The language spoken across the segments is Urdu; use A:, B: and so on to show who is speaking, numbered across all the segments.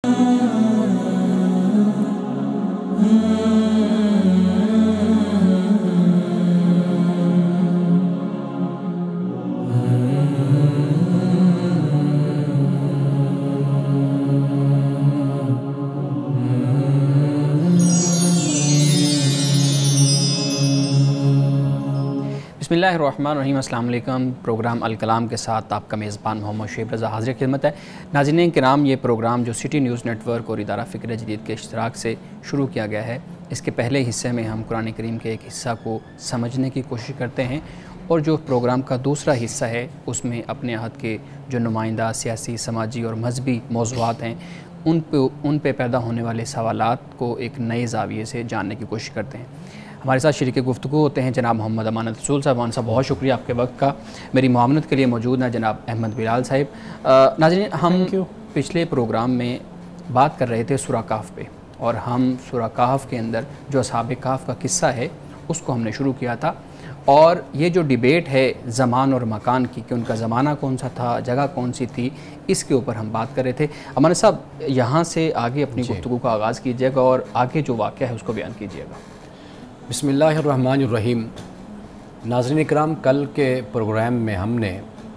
A: बिस्मिल्लाहिर्रहमानिर्रहीम। अस्सलाम वालेकुम। प्रोग्राम अलकलाम के साथ आपका मेज़बान मोहम्मद शुएब रज़ा हाज़िर खिदमत है। नाज़रीन किराम, ये प्रोग्राम जो सिटी न्यूज़ नेटवर्क और इदारा फ़िक्र जदीद के इश्तराक से शुरू किया गया है, इसके पहले हिस्से में हम कुरान करीम के एक हिस्सा को समझने की कोशिश करते हैं और जो प्रोग्राम का दूसरा हिस्सा है उसमें अपने अहद के जो नुमाइंदा सियासी, समाजी और मजहबी मौज़ूआत हैं उन पे पैदा होने वाले सवालात को एक नए ज़ाविये से जानने की कोशिश करते हैं। हमारे साथ शरीक गुफ्तगू होते हैं जनाब मोहम्मद अमानत रसूल साहब। अमान साहब, बहुत शुक्रिया आपके वक्त का। मेरी मुआवनत के लिए मौजूद हैं जनाब अहमद बिलाल साहब। नाज़रीन, हम पिछले प्रोग्राम में बात कर रहे थे सूरह कहफ पे, और हम सूरह कहफ के अंदर जो असहाब कहफ का किस्सा है उसको हमने शुरू किया था, और ये जो डिबेट है ज़मान और मकान की कि उनका ज़माना कौन सा था, जगह कौन सी थी, इसके ऊपर हम बात कर रहे थे। अमानत साहब, यहाँ से आगे अपनी गुफ्तगू का आगाज़ कीजिएगा और आगे जो वाक़या है उसको बयान कीजिएगा।
B: बिस्मिल्लाहिर्रहमानिर्रहीम। नाज़रीन इकराम, कल के प्रोग्राम में हमने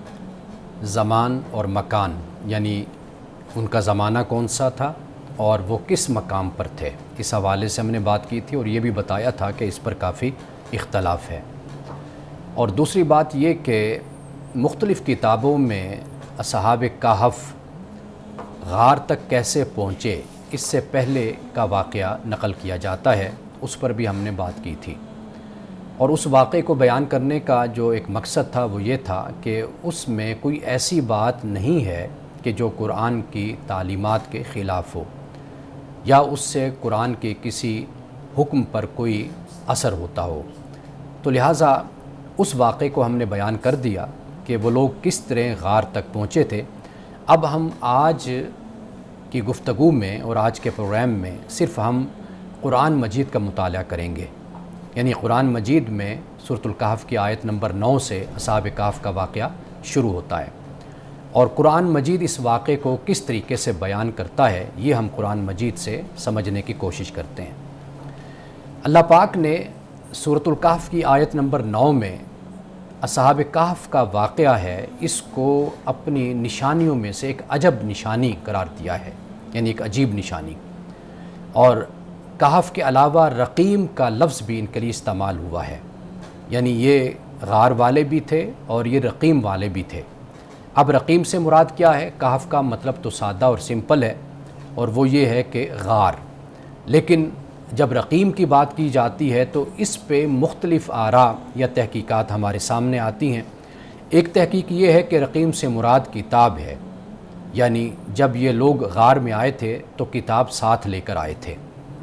B: ज़मान और मकान यानी उनका ज़माना कौन सा था और वो किस मकाम पर थे, इस हवाले से हमने बात की थी और ये भी बताया था कि इस पर काफ़ी इख्तलाफ है। और दूसरी बात ये कि मुख्तलिफ़ किताबों में असहाब कहफ गार तक कैसे पहुँचे, इससे पहले का वाक़या नक़ल किया जाता है, उस पर भी हमने बात की थी। और उस वाक़े को बयान करने का जो एक मकसद था वो ये था कि उसमें कोई ऐसी बात नहीं है कि जो कुरान की तालीमात के ख़िलाफ़ हो या उससे कुरान के किसी हुक्म पर कोई असर होता हो। तो लिहाजा उस वाक़े को हमने बयान कर दिया कि वो लोग किस तरह गार तक पहुँचे थे। अब हम आज की गुफ्तगू में और आज के प्रोग्राम में सिर्फ़ हम कुरान मजीद का मुताला करेंगे, यानी कुरान मजीद में सूरतुल कहफ की आयत नंबर 9 से असहाब कहफ का वाक़या शुरू होता है, और कुरान मजीद इस वाक़े को किस तरीके से बयान करता है ये हम कुरान मजीद से समझने की कोशिश करते हैं। अल्लाह पाक ने सूरतुल कहफ की आयत नंबर 9 में असहाब कहफ का वाक़या है, इसको अपनी निशानियों में से एक अजब निशानी करार दिया है, यानी एक अजीब निशानी। और कहफ के अलावा रक़ीम का लफ्ज़ भी इनके लिए इस्तेमाल हुआ है, यानी ये गार वाले भी थे और ये रक़ीम वाले भी थे। अब रक़ीम से मुराद क्या है? कहफ का मतलब तो सादा और सिंपल है और वो ये है कि गार, लेकिन जब रक़ीम की बात की जाती है तो इस पे मुख्तलिफ़ आरा या तहकीकात हमारे सामने आती हैं। एक तहकीक ये है कि रक़ीम से मुराद किताब है, यानी जब ये लोग गार में आए थे तो किताब साथ लेकर आए थे।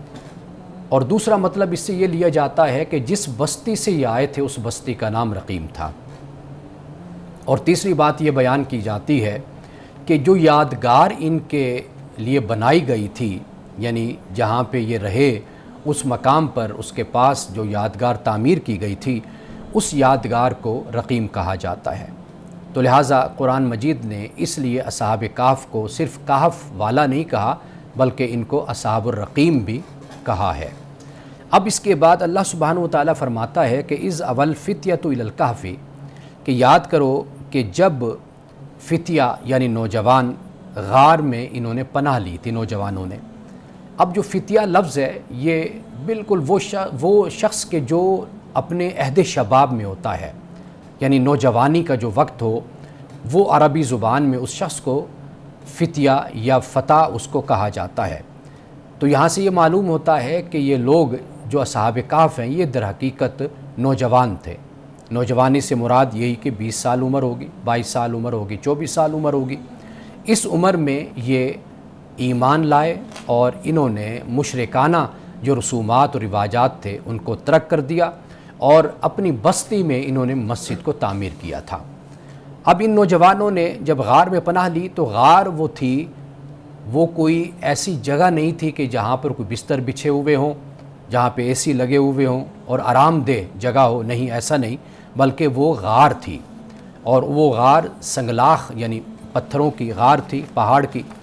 B: और दूसरा मतलब इससे ये लिया जाता है कि जिस बस्ती से ये आए थे उस बस्ती का नाम रक़ीम था। और तीसरी बात ये बयान की जाती है कि जो यादगार इनके लिए बनाई गई थी, यानी जहाँ पे ये रहे उस मकाम पर उसके पास जो यादगार तामीर की गई थी, उस यादगार को रक़ीम कहा जाता है। तो लिहाजा कुरान मजीद ने इसलिए असहाब कहफ को सिर्फ़ कहफ वाला नहीं कहा बल्कि इनको असहाबुर रक़ीम भी कहा है। अब इसके बाद अल्लाह सुब्हानहु व तआला फरमाता है कि इज़ अवल फ़ित्यतु इलल कहफ़ी, कि याद करो कि जब फ़ितिया यानी नौजवान गार में इन्होंने पनाह ली थी, नौजवानों ने। अब जो फ़ितिया लफ्ज़ है ये बिल्कुल वो शख्स के जो अपने अहद शबाब में होता है, यानी नौजवानी का जो वक्त हो, वो अरबी ज़ुबान में उस शख्स को फ़ितिया या फ़ता उसको कहा जाता है। तो यहाँ से ये मालूम होता है कि ये लोग जो असहाब कहफ हैं ये दर हकीकत नौजवान थे। नौजवानी से मुराद यही कि 20 साल उम्र होगी, 22 साल उम्र होगी, 24 साल उम्र होगी। इस उम्र में ये ईमान लाए और इन्होंने मुशरिकाना जो रसूमात और रिवाजात थे उनको तर्क कर दिया और अपनी बस्ती में इन्होंने मस्जिद को तामीर किया था। अब इन नौजवानों ने जब गार में पनाह ली तो गार वो थी, वो कोई ऐसी जगह नहीं थी कि जहाँ पर कोई बिस्तर बिछे हुए हों, जहाँ पे एसी लगे हुए हों और आरामदेह जगह हो, नहीं, ऐसा नहीं, बल्कि वो गार थी। और वो गार संगलाख यानी पत्थरों की गार थी, पहाड़ की।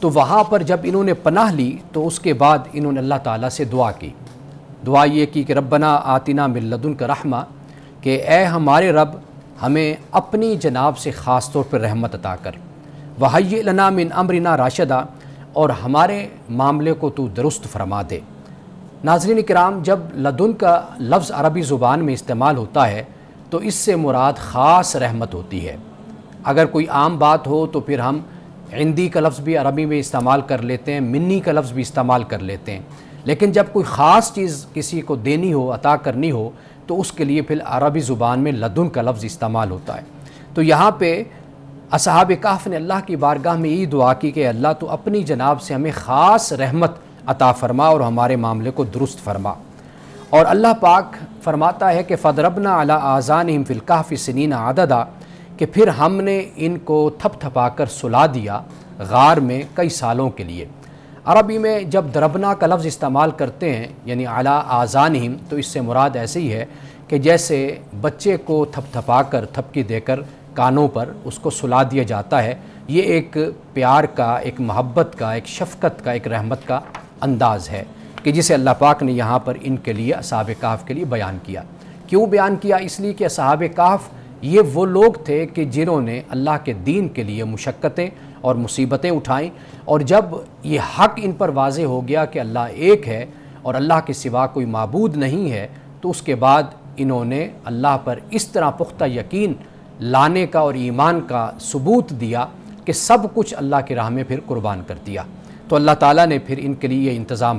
B: تو وہاں پر جب انہوں نے پناہ لی تو اس کے بعد انہوں نے اللہ تعالیٰ سے دعا کی. دعا یہ کی کہ ربنا آتنا من لدنک رحمہ، کہ اے ہمارے رب ہمیں اپنی جناب سے خاص طور پر رحمت عطا کر. وہیئ لنا من امرنا راشدا، اور ہمارے معاملے کو تو درست فرما دے. ناظرین کرام، جب لدن کا لفظ عربی زبان میں استعمال ہوتا ہے تو اس سے مراد خاص رحمت ہوتی ہے. اگر کوئی عام بات ہو تو پھر ہم عندی کا لفظ بھی عربی میں استعمال کر لیتے ہیں، منی کا لفظ بھی استعمال کر لیتے ہیں، لیکن جب کوئی خاص چیز کسی کو دینی ہو، عطا کرنی ہو، تو اس کے لیے پھر عربی زبان میں لدن کا لفظ استعمال ہوتا ہے. تو یہاں پہ اصحاب کہف نے اللہ کی بارگاہ میں یہ دعا کی کہ اللہ تو اپنی جناب سے ہمیں خاص رحمت عطا فرما اور ہمارے معاملے کو درست فرما. اور اللہ پاک فرماتا ہے کہ فَضْرَبْنَا عَلَىٰ آذَانِهِمْ فِي الْكَهْفِ سِنِينَ عَدَدًا، کہ پھر ہم نے ان کو تھپ تھپا کر سلا دیا غار میں کئی سالوں کے لیے. عربی میں جب دربنا کا لفظ استعمال کرتے ہیں یعنی علی آذانہم، تو اس سے مراد ایسے ہی ہے کہ جیسے بچے کو تھپ تھپا کر تھپکی دے کر کانوں پر اس کو سلا دیا جاتا ہے. یہ ایک پیار کا، ایک محبت کا، ایک شفقت کا، ایک رحمت کا انداز ہے کہ جسے اللہ پاک نے یہاں پر ان کے لیے اصحاب کہف کے لیے بیان کیا. کیوں بیان کیا؟ اس لیے کہ اصحاب کہف یہ وہ لوگ تھے کہ جنہوں نے اللہ کے دین کے لیے مشقتیں اور مصیبتیں اٹھائیں، اور جب یہ حق ان پر واضح ہو گیا کہ اللہ ایک ہے اور اللہ کے سوا کوئی معبود نہیں ہے، تو اس کے بعد انہوں نے اللہ پر اس طرح پختہ یقین لانے کا اور ایمان کا ثبوت دیا کہ سب کچھ اللہ کی راہ میں پھر قربان کر دیا. تو اللہ تعالیٰ نے پھر ان کے لیے یہ انتظام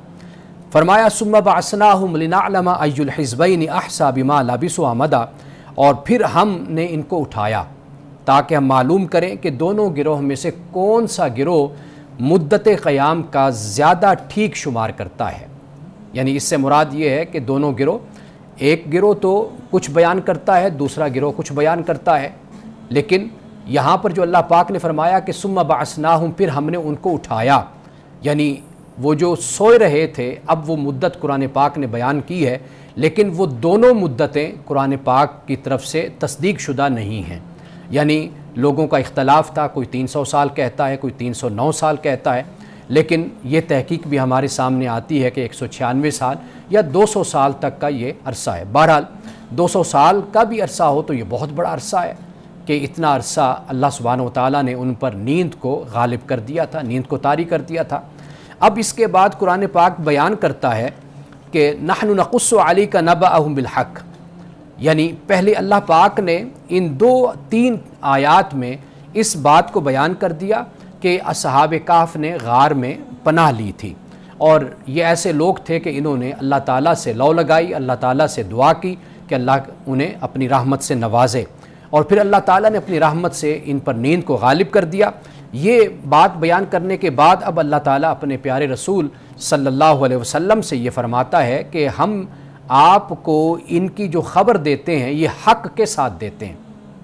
B: فرمایا ثم بعثناہم لنعلم ای الحزبین احصی بما لبثوا امدا، اور پھر ہم نے ان کو اٹھایا تاکہ ہم معلوم کریں کہ دونوں گروہ میں سے کون سا گروہ مدت قیام کا زیادہ ٹھیک شمار کرتا ہے. یعنی اس سے مراد یہ ہے کہ دونوں گروہ، ایک گروہ تو کچھ بیان کرتا ہے، دوسرا گروہ کچھ بیان کرتا ہے، لیکن یہاں پر جو اللہ پاک نے فرمایا کہ ثم بعثناہم، پھر ہم نے ان کو اٹھایا، یعنی وہ جو سوئے رہے تھے اب وہ مدت قرآن پاک نے بیان کی ہے، لیکن وہ دونوں مدتیں قرآن پاک کی طرف سے تصدیق شدہ نہیں ہیں. یعنی لوگوں کا اختلاف تھا، کوئی 300 سال کہتا ہے، کوئی 309 سال کہتا ہے، لیکن یہ تحقیق بھی ہمارے سامنے آتی ہے کہ 196 سال یا 200 سال تک کا یہ عرصہ ہے. بہرحال 200 سال کا بھی عرصہ ہو تو یہ بہت بڑا عرصہ ہے کہ اتنا عرصہ اللہ سبحانہ و تعالیٰ نے ان پر نیند کو غالب کر دیا تھا، نیند کو طاری کر دیا تھا. اب اس کے بعد قرآن پاک بیان کرتا ہے کہ نحن نقص علیک نبأہم بالحق، یعنی پہلے اللہ پاک نے ان 2-3 آیات میں اس بات کو بیان کر دیا کہ اصحاب کہف نے غار میں پناہ لی تھی، اور یہ ایسے لوگ تھے کہ انہوں نے اللہ تعالیٰ سے لو لگائی، اللہ تعالیٰ سے دعا کی کہ اللہ انہیں اپنی رحمت سے نوازے، اور پھر اللہ تعالیٰ نے اپنی رحمت سے ان پر نیند کو غالب کر دیا. یہ بات بیان کرنے کے بعد اب اللہ تعالیٰ اپنے پیارے رسول صلی اللہ علیہ وسلم سے یہ فرماتا ہے کہ ہم آپ کو ان کی جو خبر دیتے ہیں یہ حق کے ساتھ دیتے ہیں.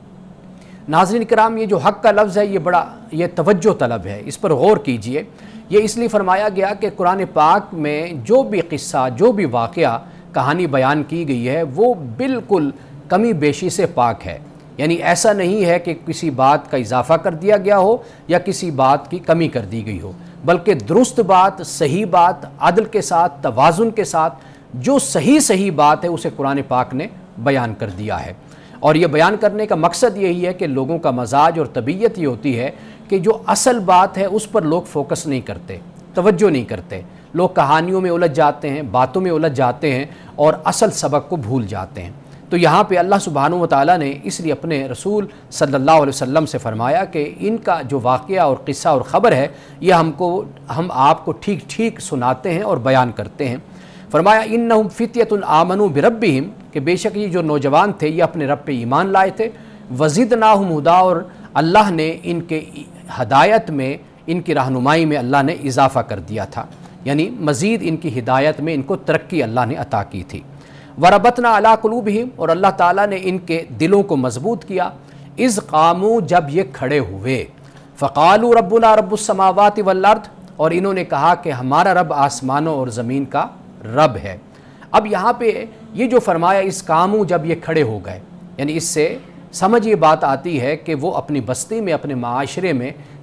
B: ناظرین کرام، یہ جو حق کا لفظ ہے یہ توجہ طلب ہے، اس پر غور کیجئے. یہ اس لیے فرمایا گیا کہ قرآن پاک میں جو بھی قصہ، جو بھی واقعہ، کہانی بیان کی گئی ہے وہ بالکل کمی بیشی سے پاک ہے. یعنی ایسا نہیں ہے کہ کسی بات کا اضافہ کر دیا گیا ہو یا کسی بات کی کمی کر دی گئی ہو، بلکہ درست بات، صحیح بات، عدل کے ساتھ، توازن کے ساتھ جو صحیح بات ہے اسے قرآن پاک نے بیان کر دیا ہے. اور یہ بیان کرنے کا مقصد یہی ہے کہ لوگوں کا مزاج اور طبیعت یہ ہوتی ہے کہ جو اصل بات ہے اس پر لوگ فوکس نہیں کرتے، توجہ نہیں کرتے. لوگ کہانیوں میں الجھ جاتے ہیں، باتوں میں الجھ جاتے ہیں اور اصل سبق کو بھول جاتے ہیں. تو یہاں پہ اللہ سبحانہ و تعالیٰ نے اس لیے اپنے رسول صلی اللہ علیہ وسلم سے فرمایا کہ ان کا جو واقعہ اور قصہ اور خبر ہے یہ ہم آپ کو ٹھیک سناتے ہیں اور بیان کرتے ہیں. فرمایا انہم فتیۃ آمنوا بربہم، کہ بے شک یہ جو نوجوان تھے یہ اپنے رب پہ ایمان لائے تھے. وزدناہم ہدا، اور اللہ نے ان کے ہدایت میں، ان کی رہنمائی میں اللہ نے اضافہ کر دیا تھا، یعنی مزید ان کی ہدایت میں ان کو ترقی اللہ نے عطا کی تھی. وربطنا علی قلوبہم، اور اللہ تعالیٰ نے ان کے دلوں کو مضبوط کیا. اذ قاموا، جب یہ کھڑے ہوئے. فقالوا ربنا رب السماوات والارض، اور انہوں نے کہا کہ ہمارا رب آسمانوں اور زمین کا رب ہے. اب یہاں پہ یہ جو فرمایا اس قاموا، جب یہ کھڑے ہو گئے، یعنی اس سے سمجھ یہ بات آتی ہے کہ وہ اپنی بستی میں، اپنے معاشرے میں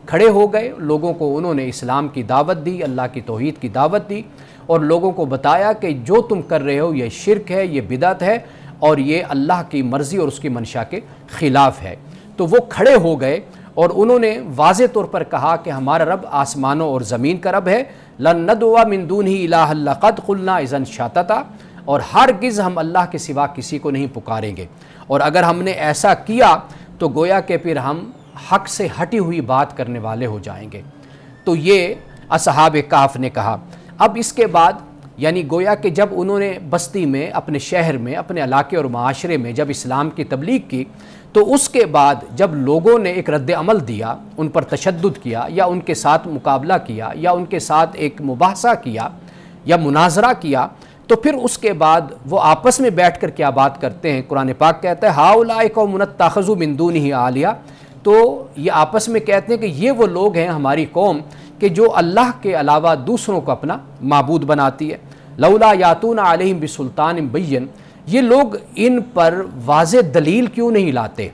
B: کھڑے ہو گئے، لوگوں کو انہوں نے اسلام کی دعوت دی، اللہ کی توحید کی دعوت دی اور لوگوں کو بتایا کہ جو تم کر رہے ہو یہ شرک ہے، یہ بدعت ہے اور یہ اللہ کی مرضی اور اس کی منشا کے خلاف ہے۔ تو وہ کھڑے ہو گئے اور انہوں نے واضح طور پر کہا کہ ہمارا رب آسمانوں اور زمین کا رب ہے، لَن نَدْعُوَ مِن دُونِهِ إِلَٰهًا لَقَدْ قُلْنَا إِذًا شَطَطًا، اور ہرگز ہم اللہ کے سوا کسی کو نہیں پکاریں گے، اور اگر ہم نے ایسا کیا تو گویا کہ پھر ہم حق سے ہٹی ہوئی بات کرنے والے ہو جائیں گے۔ تو یہ اصحاب کہف نے کہا۔ اب اس کے بعد یعنی گویا کہ جب انہوں نے بستی میں، اپنے شہر میں، اپنے علاقے اور معاشرے میں جب اسلام کی تبلیغ کی، تو اس کے بعد جب لوگوں نے ایک رد عمل دیا، ان پر تشدد کیا یا ان کے ساتھ مقابلہ کیا یا ان کے ساتھ ایک مباحثہ کیا یا مناظرہ کیا، تو پھر اس کے بعد وہ آپس میں بیٹھ کر کیا بات کرتے ہیں۔ قرآن پاک کہتا ہے ہؤلاء قوم اتخذوا من دونہ آلیہ، تو یہ آپس میں کہتے ہیں کہ یہ وہ لوگ ہیں ہماری قوم کہ جو اللہ کے علاوہ دوسروں کو اپنا معبود بناتی ہے۔ لولا یاتون علیہم بسلطان بین، یہ لوگ ان پر واضح دلیل کیوں نہیں لاتے؟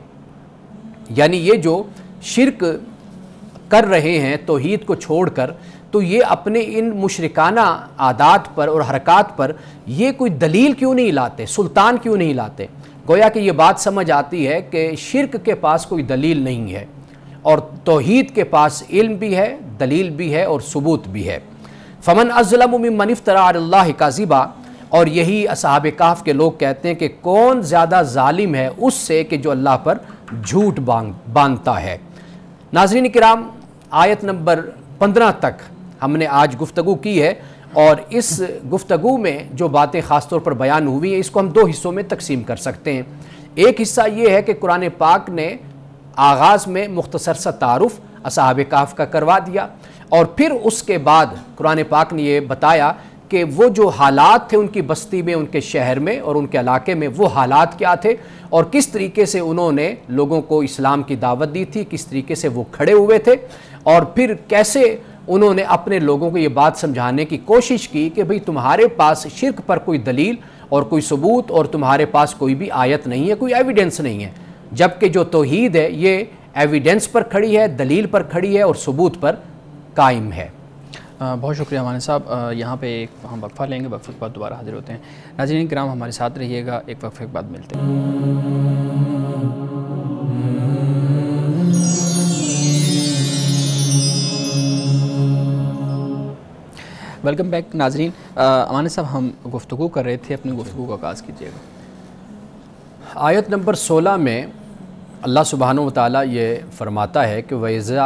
B: یعنی یہ جو شرک کر رہے ہیں توحید کو چھوڑ کر، تو یہ اپنے ان مشرکانہ عادات پر اور حرکات پر یہ کوئی دلیل کیوں نہیں لاتے، سلطان کیوں نہیں لاتے؟ گویا کہ یہ بات سمجھ آتی ہے کہ شرک کے پاس کوئی دلیل نہیں ہے اور توحید کے پاس علم بھی ہے، دلیل بھی ہے اور ثبوت بھی ہے۔ فمن اظلم ممن افترى علی اللہ کاذبا، اور یہی اصحاب کہف کے لوگ کہتے ہیں کہ کون زیادہ ظالم ہے اس سے کہ جو اللہ پر جھوٹ باندھتا ہے۔ ناظرین کرام، آیت نمبر 15 تک ہم نے آج گفتگو کی ہے، اور اس گفتگو میں جو باتیں خاص طور پر بیان ہوئی ہیں اس کو ہم دو حصوں میں تقسیم کر سکتے ہیں۔ ایک حصہ یہ ہے کہ قرآن پاک نے آغاز میں مختصر سا تعارف اصحاب کہف کا کروا دیا، اور پھر اس کے بعد قرآن پاک نے یہ بتایا کہ وہ جو حالات تھے ان کی بستی میں، ان کے شہر میں اور ان کے علاقے میں، وہ حالات کیا تھے اور کس طریقے سے انہوں نے لوگوں کو اسلام کی دعوت دی تھی، کس طریقے سے وہ کھڑے ہوئے تھے، اور پھر کیسے انہوں نے اپنے لوگوں کو یہ بات سمجھانے کی کوشش کی کہ بھئی تمہارے پاس شرک پر کوئی دلیل اور کوئی ثبوت اور تمہارے پاس کوئی بھی آیت نہیں ہے، کوئی ایویڈنس نہیں ہے، جبکہ جو توحید ہے یہ ایویڈنس پر کھڑی ہے، دلیل پر کھڑی ہے اور ثبوت پر قائم ہے۔
A: بہت شکریہ مانی صاحب۔ یہاں پہ ایک ہم وقفہ لیں گے، وقفے کے بعد دوبارہ حاضر ہوتے ہیں۔ ناظرین کرام ہمارے ساتھ رہیے گا، ایک وقفے کے بعد ملتے ہیں۔ ویلکم بیک ناظرین۔ امان صاحب ہم گفتگو کر رہے تھے، اپنی گفتگو کا آغاز کیجیے گا۔
B: آیت نمبر 16 میں اللہ سبحانہ وتعالیٰ یہ فرماتا ہے کہ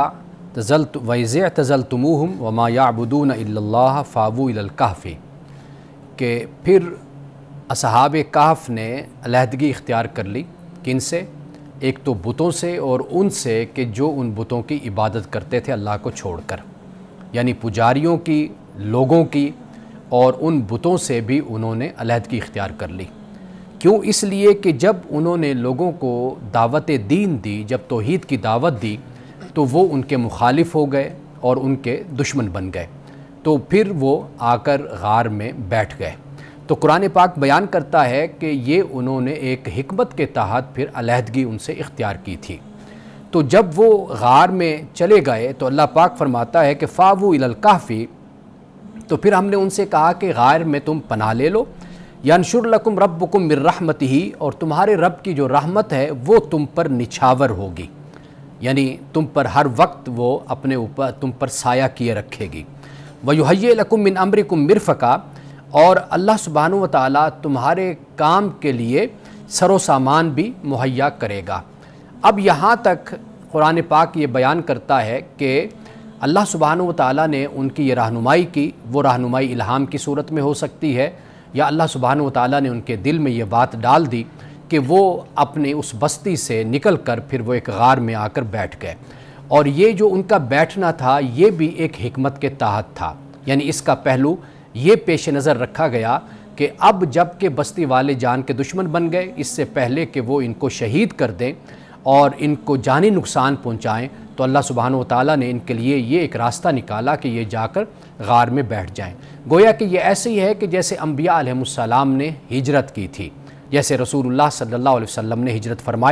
B: وَإِذِ اعْتَزَلْتُمُوهُمْ وَمَا يَعْبُدُونَ إِلَّا اللَّهَ فَأْوُوا إِلَى الْكَهْفِ، کہ پھر اصحاب کہف نے علیحدگی اختیار کر لی، کن سے؟ ایک تو بتوں سے اور ان سے کہ جو ان بتوں کی عبادت کرتے تھے اللہ کو چھوڑ کر، یعنی پجاریوں کی، لوگوں کی، اور ان بتوں سے بھی انہوں نے علیحدگی اختیار کر لی۔ کیوں؟ اس لیے کہ جب انہوں نے لوگوں کو دعوت دین دی، جب توحید کی دعوت دی، تو وہ ان کے مخالف ہو گئے اور ان کے دشمن بن گئے، تو پھر وہ آ کر غار میں بیٹھ گئے۔ تو قرآن پاک بیان کرتا ہے کہ یہ انہوں نے ایک حکمت کے تحت پھر علیحدگی ان سے اختیار کی تھی۔ تو جب وہ غار میں چلے گئے تو اللہ پاک فرماتا ہے کہ فَأْوُوا إِلَى الْكَهْفِ، تو پھر ہم نے ان سے کہا کہ غار میں تم پناہ لے لو، يَنْشُرْ لَكُمْ رَبُّكُمْ مِنْ رَحْمَتِهِ، اور تمہارے رب کی جو رحمت ہے وہ تم پر نچھاور ہوگی، یعنی تم پر ہر وقت وہ اپنے اوپر تم پر سایہ کیے رکھے گی۔ وَيُحَيِّئْ لَكُمْ مِنْ أَمْرِكُمْ مِرْفَقًا، اور اللہ سبحانہ وتعالیٰ تمہارے کام کے لیے سر و سامان بھی مہیا کرے گا۔ اب یہاں تک قرآن پاک یہ بیان کرتا ہے کہ اللہ سبحانہ وتعالیٰ نے ان کی یہ رہنمائی کی، وہ رہنمائی الہام کی صورت میں ہو سکتی ہے، یا اللہ سبحانہ وتعالیٰ نے ان کے دل میں یہ بات ڈال دی کہ وہ اپنے اس بستی سے نکل کر پھر وہ ایک غار میں آ کر بیٹھ گئے، اور یہ جو ان کا بیٹھنا تھا یہ بھی ایک حکمت کے تحت تھا، یعنی اس کا پہلو یہ پیش نظر رکھا گیا کہ اب جب کہ بستی والے جان کے دشمن بن گئے، اس سے پہلے کہ وہ ان کو شہید کر دیں اور ان کو جانی نقصان پہنچائیں، تو اللہ سبحانہ وتعالیٰ نے ان کے لیے یہ ایک راستہ نکالا کہ یہ جا کر غار میں بیٹھ جائیں۔ گویا کہ یہ ایسے ہی ہے کہ جیسے انبیاء علیہ السلام نے ہجرت کی تھی، جیسے رسول اللہ صلی اللہ علیہ وسلم نے ہجرت فرمائی،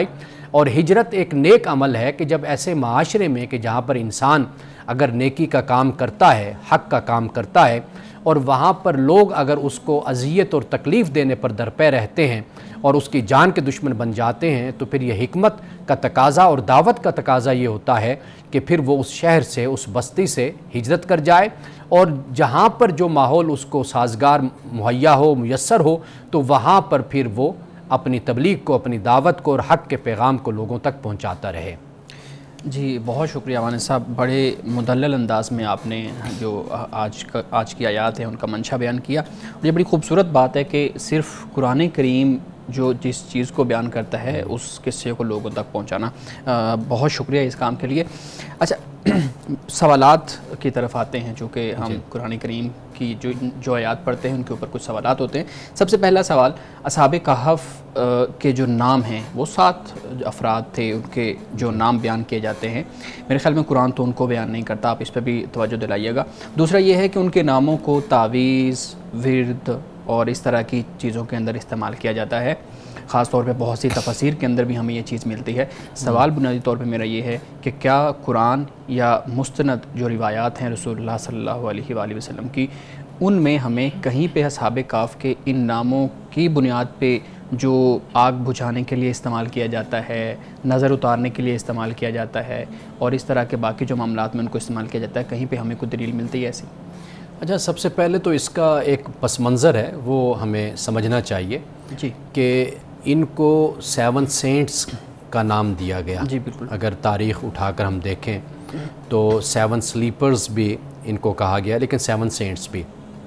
B: اور ہجرت ایک نیک عمل ہے کہ جب ایسے معاشرے میں کہ جہاں پر انسان اگر نیکی کا کام کرتا ہے، حق کا کام کرتا ہے، اور وہاں پر لوگ اگر اس کو اذیت اور تکلیف دینے پر درپے رہتے ہیں اور اس کی جان کے دشمن بن جاتے ہیں، تو پھر یہ حکمت کا تقاضا اور دعوت کا تقاضا یہ ہوتا ہے کہ پھر وہ اس شہر سے، اس بستی سے ہجرت کر جائے، اور جہاں پر جو ماحول اس کو سازگار مہیا ہو، میسر ہو، تو وہاں پر پھر وہ اپنی تبلیغ کو، اپنی دعوت کو اور حق کے پیغام کو لوگوں تک پہنچاتا رہے۔
A: جی بہت شکریہ وانس صاحب، بڑے مدلل انداز میں آپ نے جو آج کی آیات ہیں ان کا منشا بیان کیا، اور یہ بڑی خوبصورت بات ہے کہ صرف قرآن کریم جو جس چیز کو بیان کرتا ہے اس قصے کو لوگوں تک پہنچانا۔ بہت شکریہ اس کام کے لیے۔ اچھا سوالات کی طرف آتے ہیں، چونکہ ہم قرآن کریم کی جو آیات پڑھتے ہیں ان کے اوپر کچھ سوالات ہوتے ہیں۔ سب سے پہلا سوال، اصحاب کہف کے جو نام ہیں وہ 7 افراد تھے، ان کے جو نام بیان کیے جاتے ہیں، میرے خیال میں قرآن تو ان کو بیان نہیں کرتا، آپ اس پہ بھی توجہ دلائیے گا۔ دوسرا یہ ہے کہ ان کے ناموں کو تعویذ، ورد اور اس طرح کی چیزوں کے اندر استعمال کیا جاتا ہے، خاص طور پہ بہت سی تفاسیر کے اندر بھی ہمیں یہ چیز ملتی ہے۔ سوال بنیادی طور پہ میرا یہ ہے کہ کیا قرآن یا مستند جو روایات ہیں رسول اللہ صلی اللہ علیہ وآلہ وسلم کی، ان میں ہمیں کہیں پہ اصحاب کہف کے ان ناموں کی بنیاد پہ جو آگ بجھانے کے لیے استعمال کیا جاتا ہے، نظر اتارنے کے لیے استعمال کیا جاتا ہے، اور اس طرح کے باقی جو معاملات میں ان کو استعمال کیا جاتا ہے، کہیں پہ ہمیں کوئی دلیل ملتی ہے ایسی؟
B: اچھا، سب سے پہلے تو اس کا ایک پس منظر ہے وہ ہمیں سمجھنا چاہیے
A: جی
B: کہ ان کو 7 سینٹس کا نام دیا گیا۔
A: جی بالکل۔
B: اگر تاریخ اٹھا کر ہم دیکھیں تو 7 سلیپرز بھی ان کو کہا گیا، لیکن 7 سینٹس بھی۔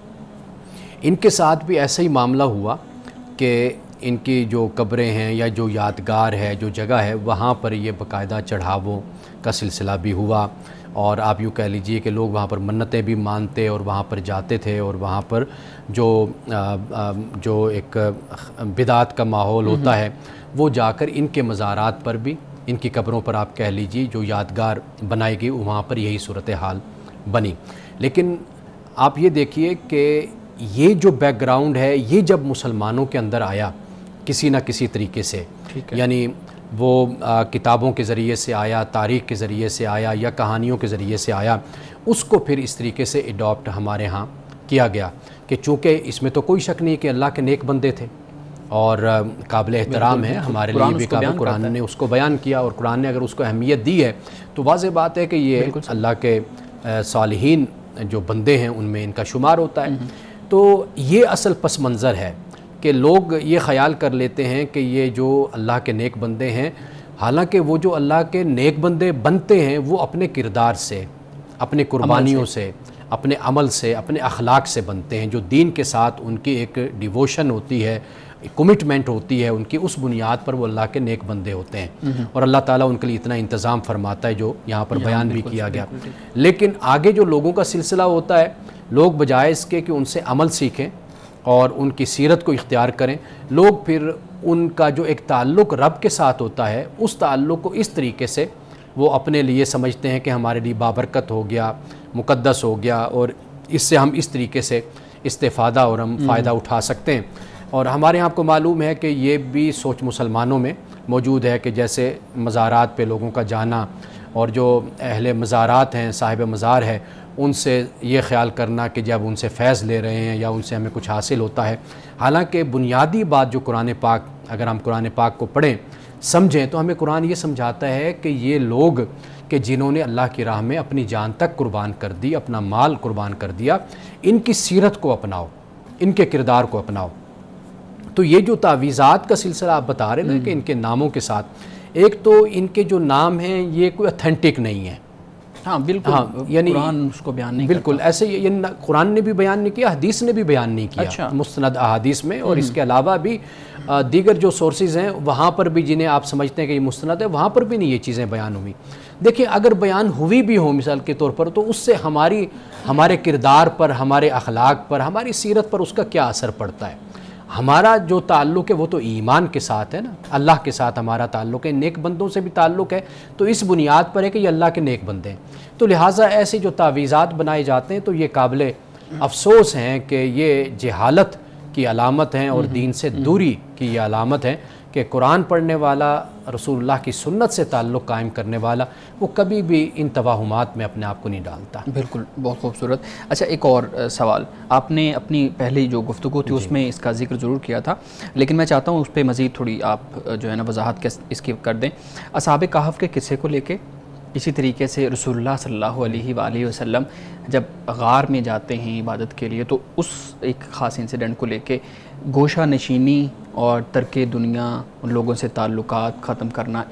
B: ان کے ساتھ بھی ایسا ہی معاملہ ہوا کہ ان کی جو قبریں ہیں یا جو یادگار ہے، جو جگہ ہے، وہاں پر یہ باقاعدہ چڑھاووں کا سلسلہ بھی ہوا، اور آپ یوں کہہ لیجئے کہ لوگ وہاں پر منتیں بھی مانتے اور وہاں پر جاتے تھے، اور وہاں پر جو ایک بدعت کا ماحول ہوتا ہے وہ جا کر ان کے مزارات پر بھی، ان کی قبروں پر آپ کہہ لیجئے جو یادگار بنائی گئی، وہاں پر یہی صورتحال بنی۔ لیکن آپ یہ دیکھیے کہ یہ جو بیک گراؤنڈ ہے یہ جب مسلمانوں کے اندر آیا کسی نہ کسی طریقے سے، یعنی وہ کتابوں کے ذریعے سے آیا، تاریخ کے ذریعے سے آیا، یا کہانیوں کے ذریعے سے آیا، اس کو پھر اس طریقے سے اڈاپٹ ہمارے ہاں کیا گیا کہ چونکہ اس میں تو کوئی شک نہیں کہ اللہ کے نیک بندے تھے اور قابل احترام ہے ہمارے لیے بھی، قرآن نے اس کو بیان کیا، اور قرآن نے اگر اس کو اہمیت دی ہے تو واضح بات ہے کہ یہ اللہ کے صالحین جو بندے ہیں ان میں ان کا شمار ہوتا ہے۔ تو یہ اصل پس منظر ہے کہ لوگ یہ خیال کر لیتے ہیں کہ یہ جو اللہ کے نیک بندے ہیں، حالانکہ وہ جو اللہ کے نیک بندے بنتے ہیں وہ اپنے کردار سے، اپنے قربانیوں سے، اپنے عمل سے، اپنے اخلاق سے بنتے ہیں، جو دین کے ساتھ ان کی ایک ڈیووشن ہوتی ہے، کمٹمنٹ ہوتی ہے ان کی، اس بنیاد پر وہ اللہ کے نیک بندے ہوتے ہیں، اور اللہ تعالیٰ ان کے لیے اتنا انتظام فرماتا ہے جو یہاں پر بیان بھی کیا گیا۔ لیکن آگے جو لوگوں کا سلسلہ ہوتا ہے، لوگ بجائے اس کے کہ ان سے عمل سیکھیں اور ان کی سیرت کو اختیار کریں، لوگ پھر ان کا جو ایک تعلق رب کے ساتھ ہوتا ہے اس تعلق کو اس طریقے سے وہ اپنے لیے سمجھتے ہیں کہ ہمارے لیے بابرکت ہو گیا، مقدس ہو گیا، اور اس سے ہم اس طریقے سے استفادہ اور ہم فائدہ اٹھا سکتے ہیں۔ اور ہمارے یہاں آپ کو معلوم ہے کہ یہ بھی سوچ مسلمانوں میں موجود ہے کہ جیسے مزارات پہ لوگوں کا جانا، اور جو اہل مزارات ہیں، صاحب مزار ہے، ان سے یہ خیال کرنا کہ جب ان سے فیض لے رہے ہیں یا ان سے ہمیں کچھ حاصل ہوتا ہے، حالانکہ بنیادی بات جو قرآن پاک، اگر ہم قرآن پاک کو پڑھیں سمجھیں تو ہمیں قرآن یہ سمجھاتا ہے کہ یہ لوگ کہ جنہوں نے اللہ کی راہ میں اپنی جان تک قربان کر دی، اپنا مال قربان کر دیا، ان کی سیرت کو اپناؤ، ان کے کردار کو اپناؤ۔ تو یہ جو تعویذات کا سلسلہ آپ بتا رہے ہیں کہ ان کے ناموں کے ساتھ، ایک تو ان کے جو نام ہیں یہ کوئی اتھینٹک نہیں ہے،
A: ہاں بالکل،
B: یعنی
A: قرآن اس کو بیان نہیں
B: بالکل ایسے قرآن نے بھی بیان نہیں کیا، حدیث نے بھی بیان نہیں کیا مستند احادیث میں، اور اس کے علاوہ بھی دیگر جو سورسز ہیں وہاں پر بھی جنہیں آپ سمجھتے ہیں کہ یہ مستند ہے، وہاں پر بھی نہیں یہ چیزیں بیان ہوئی۔ دیکھیں اگر بیان ہوئی بھی ہو مثال کے طور پر، تو اس سے ہمارے کردار پر، ہمارے اخلاق پر، ہماری سیرت پر اس کا کیا اثر پڑتا ہے؟ ہمارا جو تعلق ہے وہ تو ایمان کے ساتھ ہے نا، اللہ کے ساتھ ہمارا تعلق ہے، نیک بندوں سے بھی تعلق ہے، تو اس بنیاد پر ہے کہ یہ اللہ کے نیک بندے ہیں۔ تو لہٰذا ایسے جو تعویذات بنائے جاتے ہیں تو یہ قابل افسوس ہیں کہ یہ جہالت کی علامت ہیں اور دین سے دوری کی یہ علامت ہے کہ قرآن پڑھنے والا، رسول اللہ کی سنت سے تعلق قائم کرنے والا، وہ کبھی بھی ان توہمات میں اپنے آپ کو نہیں ڈالتا۔
A: بالکل، بہت خوبصورت۔ اچھا، ایک اور سوال، آپ نے اپنی پہلی جو گفتگو تھی اس میں اس کا ذکر ضرور کیا تھا، لیکن میں چاہتا ہوں اس پہ مزید تھوڑی آپ جو ہے نا وضاحت اس کی کر دیں۔ اصحاب کہف کے قصے کو لے کے، اسی طریقے سے رسول اللہ صلی اللہ علیہ وآلہ وسلم جب غار میں جاتے ہیں عبادت کے لیے، تو اس ایک خاص انسیڈنٹ کو لے کے گوشہ نشینی اور ترک دنیا، ان لوگوں سے تعلقات ختم کرنا،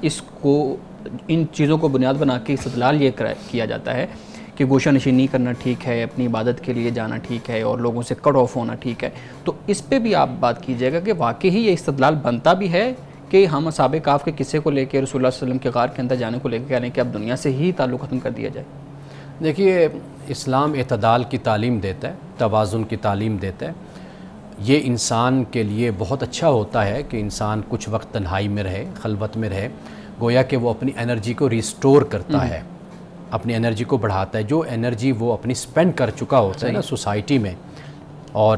A: ان چیزوں کو بنیاد بنا کے استدلال یہ کیا جاتا ہے کہ گوشہ نشینی کرنا ٹھیک ہے، اپنی عبادت کے لیے جانا ٹھیک ہے، اور لوگوں سے کٹ آف ہونا ٹھیک ہے۔ تو اس پہ بھی آپ بات کیجیے گا کہ واقعی یہ استدلال بنتا بھی ہے کہ ہم اصحاب کہف کے قصے کو لے کے رسول اللہ صلی اللہ علیہ وسلم کے غار کے اندر جانے کو لے کے کہہ رہے ہیں کہ اب دنیا سے ہی تعلق ختم کر دیا جائے؟
B: دیکھیے، اسلام اعتدال کی تعلیم دیتا ہے، توازن کی تعلیم دیتا ہے۔ یہ انسان کے لیے بہت اچھا ہوتا ہے کہ انسان کچھ وقت تنہائی میں رہے، خلوت میں رہے، گویا کہ وہ اپنی انرجی کو ریسٹور کرتا ہے، اپنی انرجی کو بڑھاتا ہے۔ جو انرجی وہ اپنی سپینڈ کر چکا ہوتا ہے نا سوسائٹی میں اور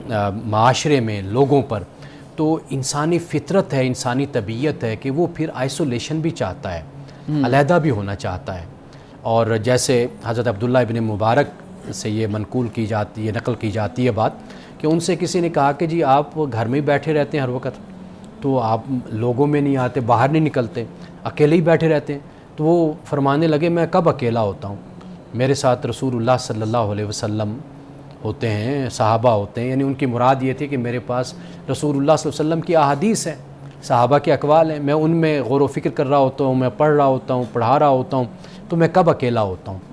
B: معاشرے میں لوگوں پر، تو انسانی فطرت ہے، انسانی طبیعت ہے کہ وہ پھر آئسولیشن بھی چاہتا ہے، علیحدہ بھی ہونا چاہتا ہے۔ اور جیسے حضرت عبداللہ ابن مبارک سے یہ نقل کی جاتی ہے بات کہ ان سے کسی نے کہا کہ جی آپ گھر میں ہی بیٹھے رہتے ہیں ہر وقت، تو آپ لوگوں میں نہیں آتے، باہر نہیں نکلتے، اکیلے ہی بیٹھے رہتے ہیں۔ تو وہ فرمانے لگے میں کب اکیلا ہوتا ہوں، میرے ساتھ رسول اللہ صلی اللہ علیہ وسلم ہوتے ہیں، صحابہ ہوتے ہیں۔ یعنی ان کی مراد یہ تھی کہ میرے پاس رسول اللہ صلی اللہ علیہ وسلم کی احادیث ہیں، صحابہ کے اقوال ہیں، میں ان میں غور و فکر کر رہا ہوتا ہوں، میں پڑھ رہا ہوتا ہوں، پڑھا رہا ہوتا ہوں، تو میں کب اکیلا ہوتا ہوں۔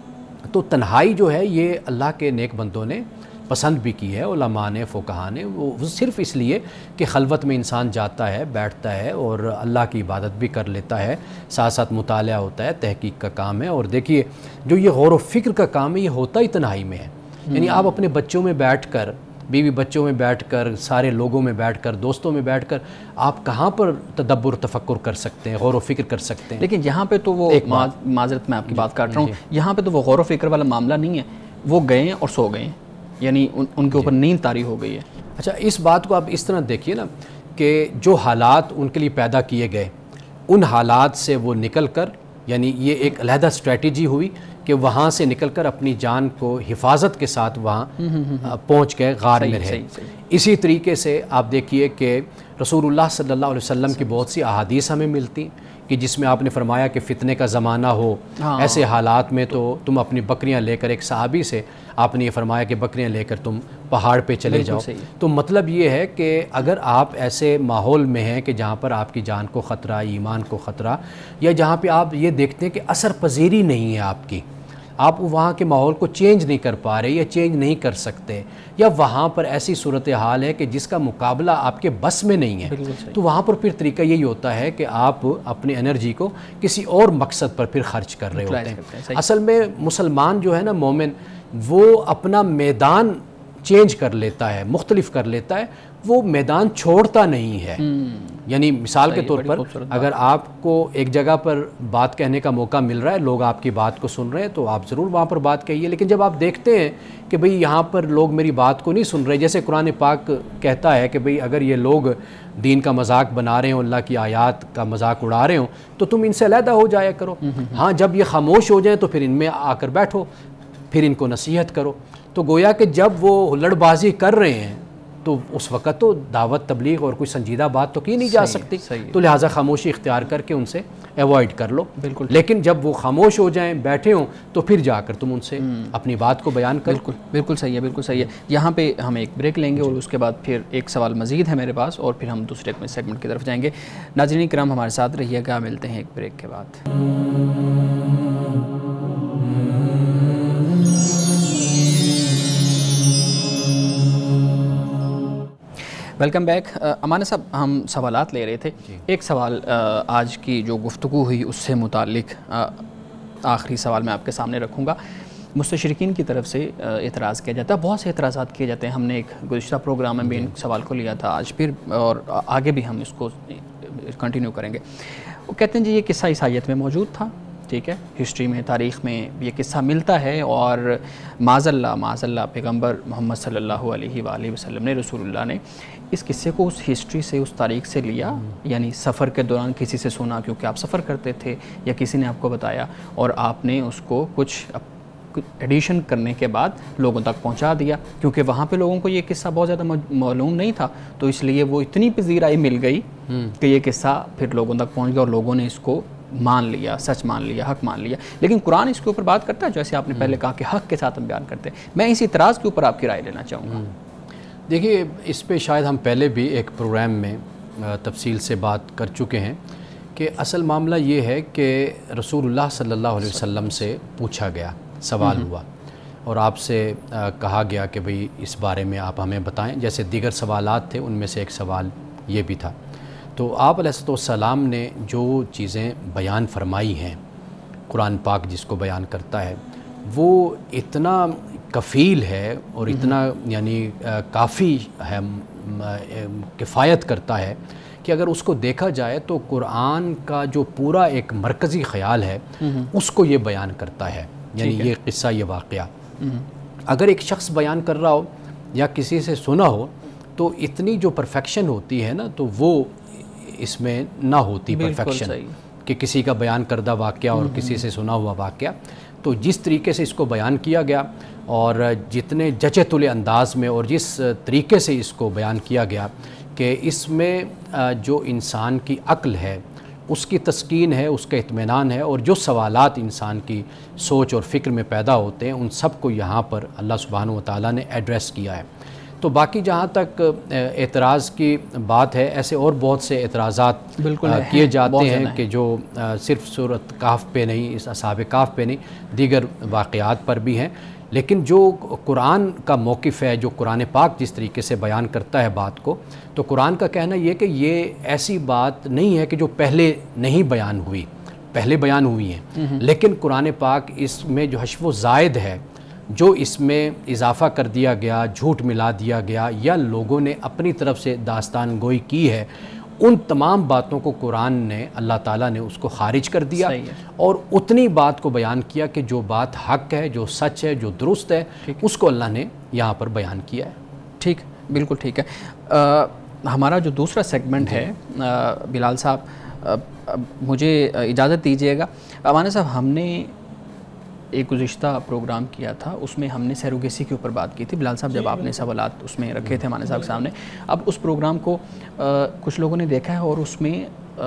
B: تو تنہائی جو ہے یہ اللہ کے نیک بندوں نے پسند بھی کی ہے، علماء نے، فقہاء نے، وہ صرف اس لیے کہ خلوت میں انسان جاتا ہے، بیٹھتا ہے اور اللہ کی عبادت بھی کر لیتا ہے، ساتھ ساتھ مطالعہ ہوتا ہے، تحقیق کا کام ہے۔ اور دیکھیے جو یہ غور و فکر کا کام ہے یہ ہوتا ہی تنہائی میں ہے۔ یعنی آپ اپنے بچوں میں بیٹھ کر، بیوی بچوں میں بیٹھ کر، سارے لوگوں میں بیٹھ کر، دوستوں میں بیٹھ کر آپ کہاں پر تدبر تفکر کر سکتے ہیں، غور و فکر کر سکتے ہیں؟
A: لیکن یہاں پہ تو وہ معذرت میں آپ کی بات کاٹ رہا ہوں، یہاں پہ تو وہ غور و فکر والا معاملہ نہیں ہے، وہ گئے ہیں اور سو گئے ہیں، یعنی ان کے اوپر نیند طاری ہو گئی ہے۔
B: اچھا، اس بات کو آپ اس طرح دیکھیے نا کہ جو حالات ان کے لیے پیدا کیے گئے، ان حالات سے وہ نکل کر، یعنی یہ ایک علیحدہ اسٹریٹجی ہوئی کہ وہاں سے نکل کر اپنی جان کو حفاظت کے ساتھ وہاں پہنچ گئے، غار میں رہے۔ اسی طریقے سے آپ دیکھیے کہ رسول اللہ صلی اللہ علیہ وسلم کی بہت سی احادیث ہمیں ملتی کہ جس میں آپ نے فرمایا کہ فتنے کا زمانہ ہو، ایسے حالات میں تو تم اپنی بکریاں لے کر، ایک صحابی سے آپ نے یہ فرمایا کہ بکریاں لے کر تم پہاڑ پہ چلے جاؤ۔ تو مطلب یہ ہے کہ اگر آپ ایسے ماحول میں ہیں کہ جہاں پر آپ کی جان کو خطرہ، ایمان کو خطرہ، یا جہاں پہ آپ یہ دیکھتے ہیں کہ اثر پذیری نہیں ہے آپ کی، آپ وہاں کے ماحول کو چینج نہیں کر پا رہے یا چینج نہیں کر سکتے، یا وہاں پر ایسی صورتحال ہے کہ جس کا مقابلہ آپ کے بس میں نہیں ہے، تو وہاں پر پھر طریقہ یہی ہوتا ہے کہ آپ اپنی انرجی کو کسی اور مقصد پر پھر خرچ کر رہے ہوتے ہیں۔ اصل میں مسلمان جو ہے نا، مومن، وہ اپنا میدان چینج کر لیتا ہے، مختلف کر لیتا ہے، وہ میدان چھوڑتا نہیں ہے۔ یعنی مثال کے طور پر اگر آپ کو ایک جگہ پر بات کہنے کا موقع مل رہا ہے، لوگ آپ کی بات کو سن رہے ہیں، تو آپ ضرور وہاں پر بات کہیے۔ لیکن جب آپ دیکھتے ہیں کہ بھئی یہاں پر لوگ میری بات کو نہیں سن رہے، جیسے قرآن پاک کہتا ہے کہ بھئی اگر یہ لوگ دین کا مذاق بنا رہے ہوں، اللہ کی آیات کا مذاق اڑا رہے ہوں، تو تم ان سے علیحدہ ہو جایا کرو۔ ہاں، جب یہ خاموش ہو جائیں تو پھر ان میں آ کر بیٹھو، پھر ان کو نصیحت کرو۔ تو گویا کہ جب وہ ہلڑ بازی کر رہے ہیں تو اس وقت تو دعوت، تبلیغ اور کوئی سنجیدہ بات تو کی نہیں جا سکتی، تو لہٰذا خاموشی اختیار کر کے ان سے ایوائڈ کر لو۔ بالکل، لیکن جب وہ خاموش ہو جائیں، بیٹھے ہوں، تو پھر جا کر تم ان سے اپنی بات کو بیان کرو۔
A: بالکل صحیح ہے، بالکل صحیح ہے۔ یہاں پہ ہم ایک بریک لیں گے اور اس کے بعد پھر ایک سوال مزید ہے میرے پاس، اور پھر ہم دوسرے سیگمنٹ کی طرف جائیں گے۔ ناظرین کرام، ہمارے ساتھ رہیے گا، ملتے ہیں ایک بریک کے بعد۔ Welcome back. امانہ صاحب، ہم سوالات لے رہے تھے۔ ایک سوال آج کی جو گفتگو ہوئی اس سے متعلق آخری سوال میں آپ کے سامنے رکھوں گا۔ مستشرقین کی طرف سے اعتراض کیا جاتا ہے، بہت سے اعتراضات کیے جاتے ہیں۔ ہم نے ایک گزشتہ پروگرام میں بھی ان سوال کو لیا تھا، آج پھر اور آگے بھی ہم اس کو کنٹینیو کریں گے۔ وہ کہتے ہیں جی یہ قصہ عیسائیت میں موجود تھا، ٹھیک ہے، ہسٹری میں، تاریخ میں یہ قصہ ملتا ہے، اور معاذ اللہ پیغمبر محمد صلی اللہ علیہ وآلہ وسلم نے، رسول اللہ نے اس قصے کو اس ہسٹری سے، اس تاریخ سے لیا، یعنی سفر کے دوران کسی سے سنا، کیونکہ آپ سفر کرتے تھے یا کسی نے آپ کو بتایا، اور آپ نے اس کو کچھ ایڈیشن کرنے کے بعد لوگوں تک پہنچا دیا، کیونکہ وہاں پہ لوگوں کو یہ قصہ بہت زیادہ معلوم نہیں تھا، تو اس لیے وہ اتنی پذیرائی مل گئی کہ یہ قصہ پھر لوگوں تک پہنچ گیا اور لوگوں نے اس کو مان لیا، سچ مان لیا، حق مان لیا۔ لیکن قرآن اس کے اوپر بات کرتا ہے، جیسے آپ نے پہلے کہا کہ حق کے ساتھ ہم بیان کرتے ہیں۔ میں اس اعتراض کے اوپر آپ کی رائے لینا چاہوں گا۔
B: دیکھیے، اس پہ شاید ہم پہلے بھی ایک پروگرام میں تفصیل سے بات کر چکے ہیں کہ اصل معاملہ یہ ہے کہ رسول اللہ صلی اللہ علیہ وسلم سے پوچھا گیا، سوال ہوا، اور آپ سے کہا گیا کہ بھئی اس بارے میں آپ ہمیں بتائیں۔ جیسے دیگر سوالات تھے، ان میں سے ایک سوال یہ بھی تھا۔ تو آپ علیہ السلام نے جو چیزیں بیان فرمائی ہیں، قرآن پاک جس کو بیان کرتا ہے، وہ اتنا کفیل ہے اور اتنا یعنی کافی ہے، کفایت کرتا ہے کہ اگر اس کو دیکھا جائے تو قرآن کا جو پورا ایک مرکزی خیال ہے اس کو یہ بیان کرتا ہے، یعنی یہ قصہ، یہ واقعہ اگر ایک شخص بیان کر رہا ہو یا کسی سے سنا ہو تو اتنی جو پرفیکشن ہوتی ہے نا، تو وہ اس میں نہ ہوتی پرفیکشن کہ کسی کا بیان کردہ واقعہ اور کسی سے سنا ہوا واقعہ۔ تو جس طریقے سے اس کو بیان کیا گیا اور جتنے جچے تلے انداز میں اور جس طریقے سے اس کو بیان کیا گیا کہ اس میں جو انسان کی عقل ہے، اس کی تسکین ہے، اس کا اطمینان ہے، اور جو سوالات انسان کی سوچ اور فکر میں پیدا ہوتے ہیں، ان سب کو یہاں پر اللہ سبحانہ و تعالیٰ نے ایڈریس کیا ہے۔ تو باقی جہاں تک اعتراض کی بات ہے، ایسے اور بہت سے اعتراضات کیے جاتے ہیں کہ جو صرف سورۃ کہف پہ نہیں، اس اصحاب کہف پہ نہیں، دیگر واقعات پر بھی ہیں۔ لیکن جو قرآن کا موقف ہے، جو قرآن پاک جس طریقے سے بیان کرتا ہے بات کو، تو قرآن کا کہنا یہ کہ یہ ایسی بات نہیں ہے کہ جو پہلے نہیں بیان ہوئی، پہلے بیان ہوئی ہیں، لیکن قرآن پاک اس میں جو حشو و زائد ہے، جو اس میں اضافہ کر دیا گیا، جھوٹ ملا دیا گیا، یا لوگوں نے اپنی طرف سے داستان گوئی کی ہے، ان تمام باتوں کو قرآن نے، اللہ تعالیٰ نے اس کو خارج کر دیا اور اتنی بات کو بیان کیا کہ جو بات حق ہے، جو سچ ہے، جو درست ہے، اس کو اللہ نے یہاں پر بیان کیا ہے۔
A: ٹھیک، بالکل ٹھیک ہے۔ ہمارا جو دوسرا سیگمنٹ ہے بلال صاحب، مجھے اجازت دیجیے گا، امانہ صاحب، ہم نے ایک گزشتہ پروگرام کیا تھا، اس میں ہم نے سیروگیسی کے اوپر بات کی تھی بلال صاحب، جب آپ نے سوالات اس میں رکھے تھے ہمارے صاحب کے سامنے۔ اب اس پروگرام کو کچھ لوگوں نے دیکھا ہے اور اس میں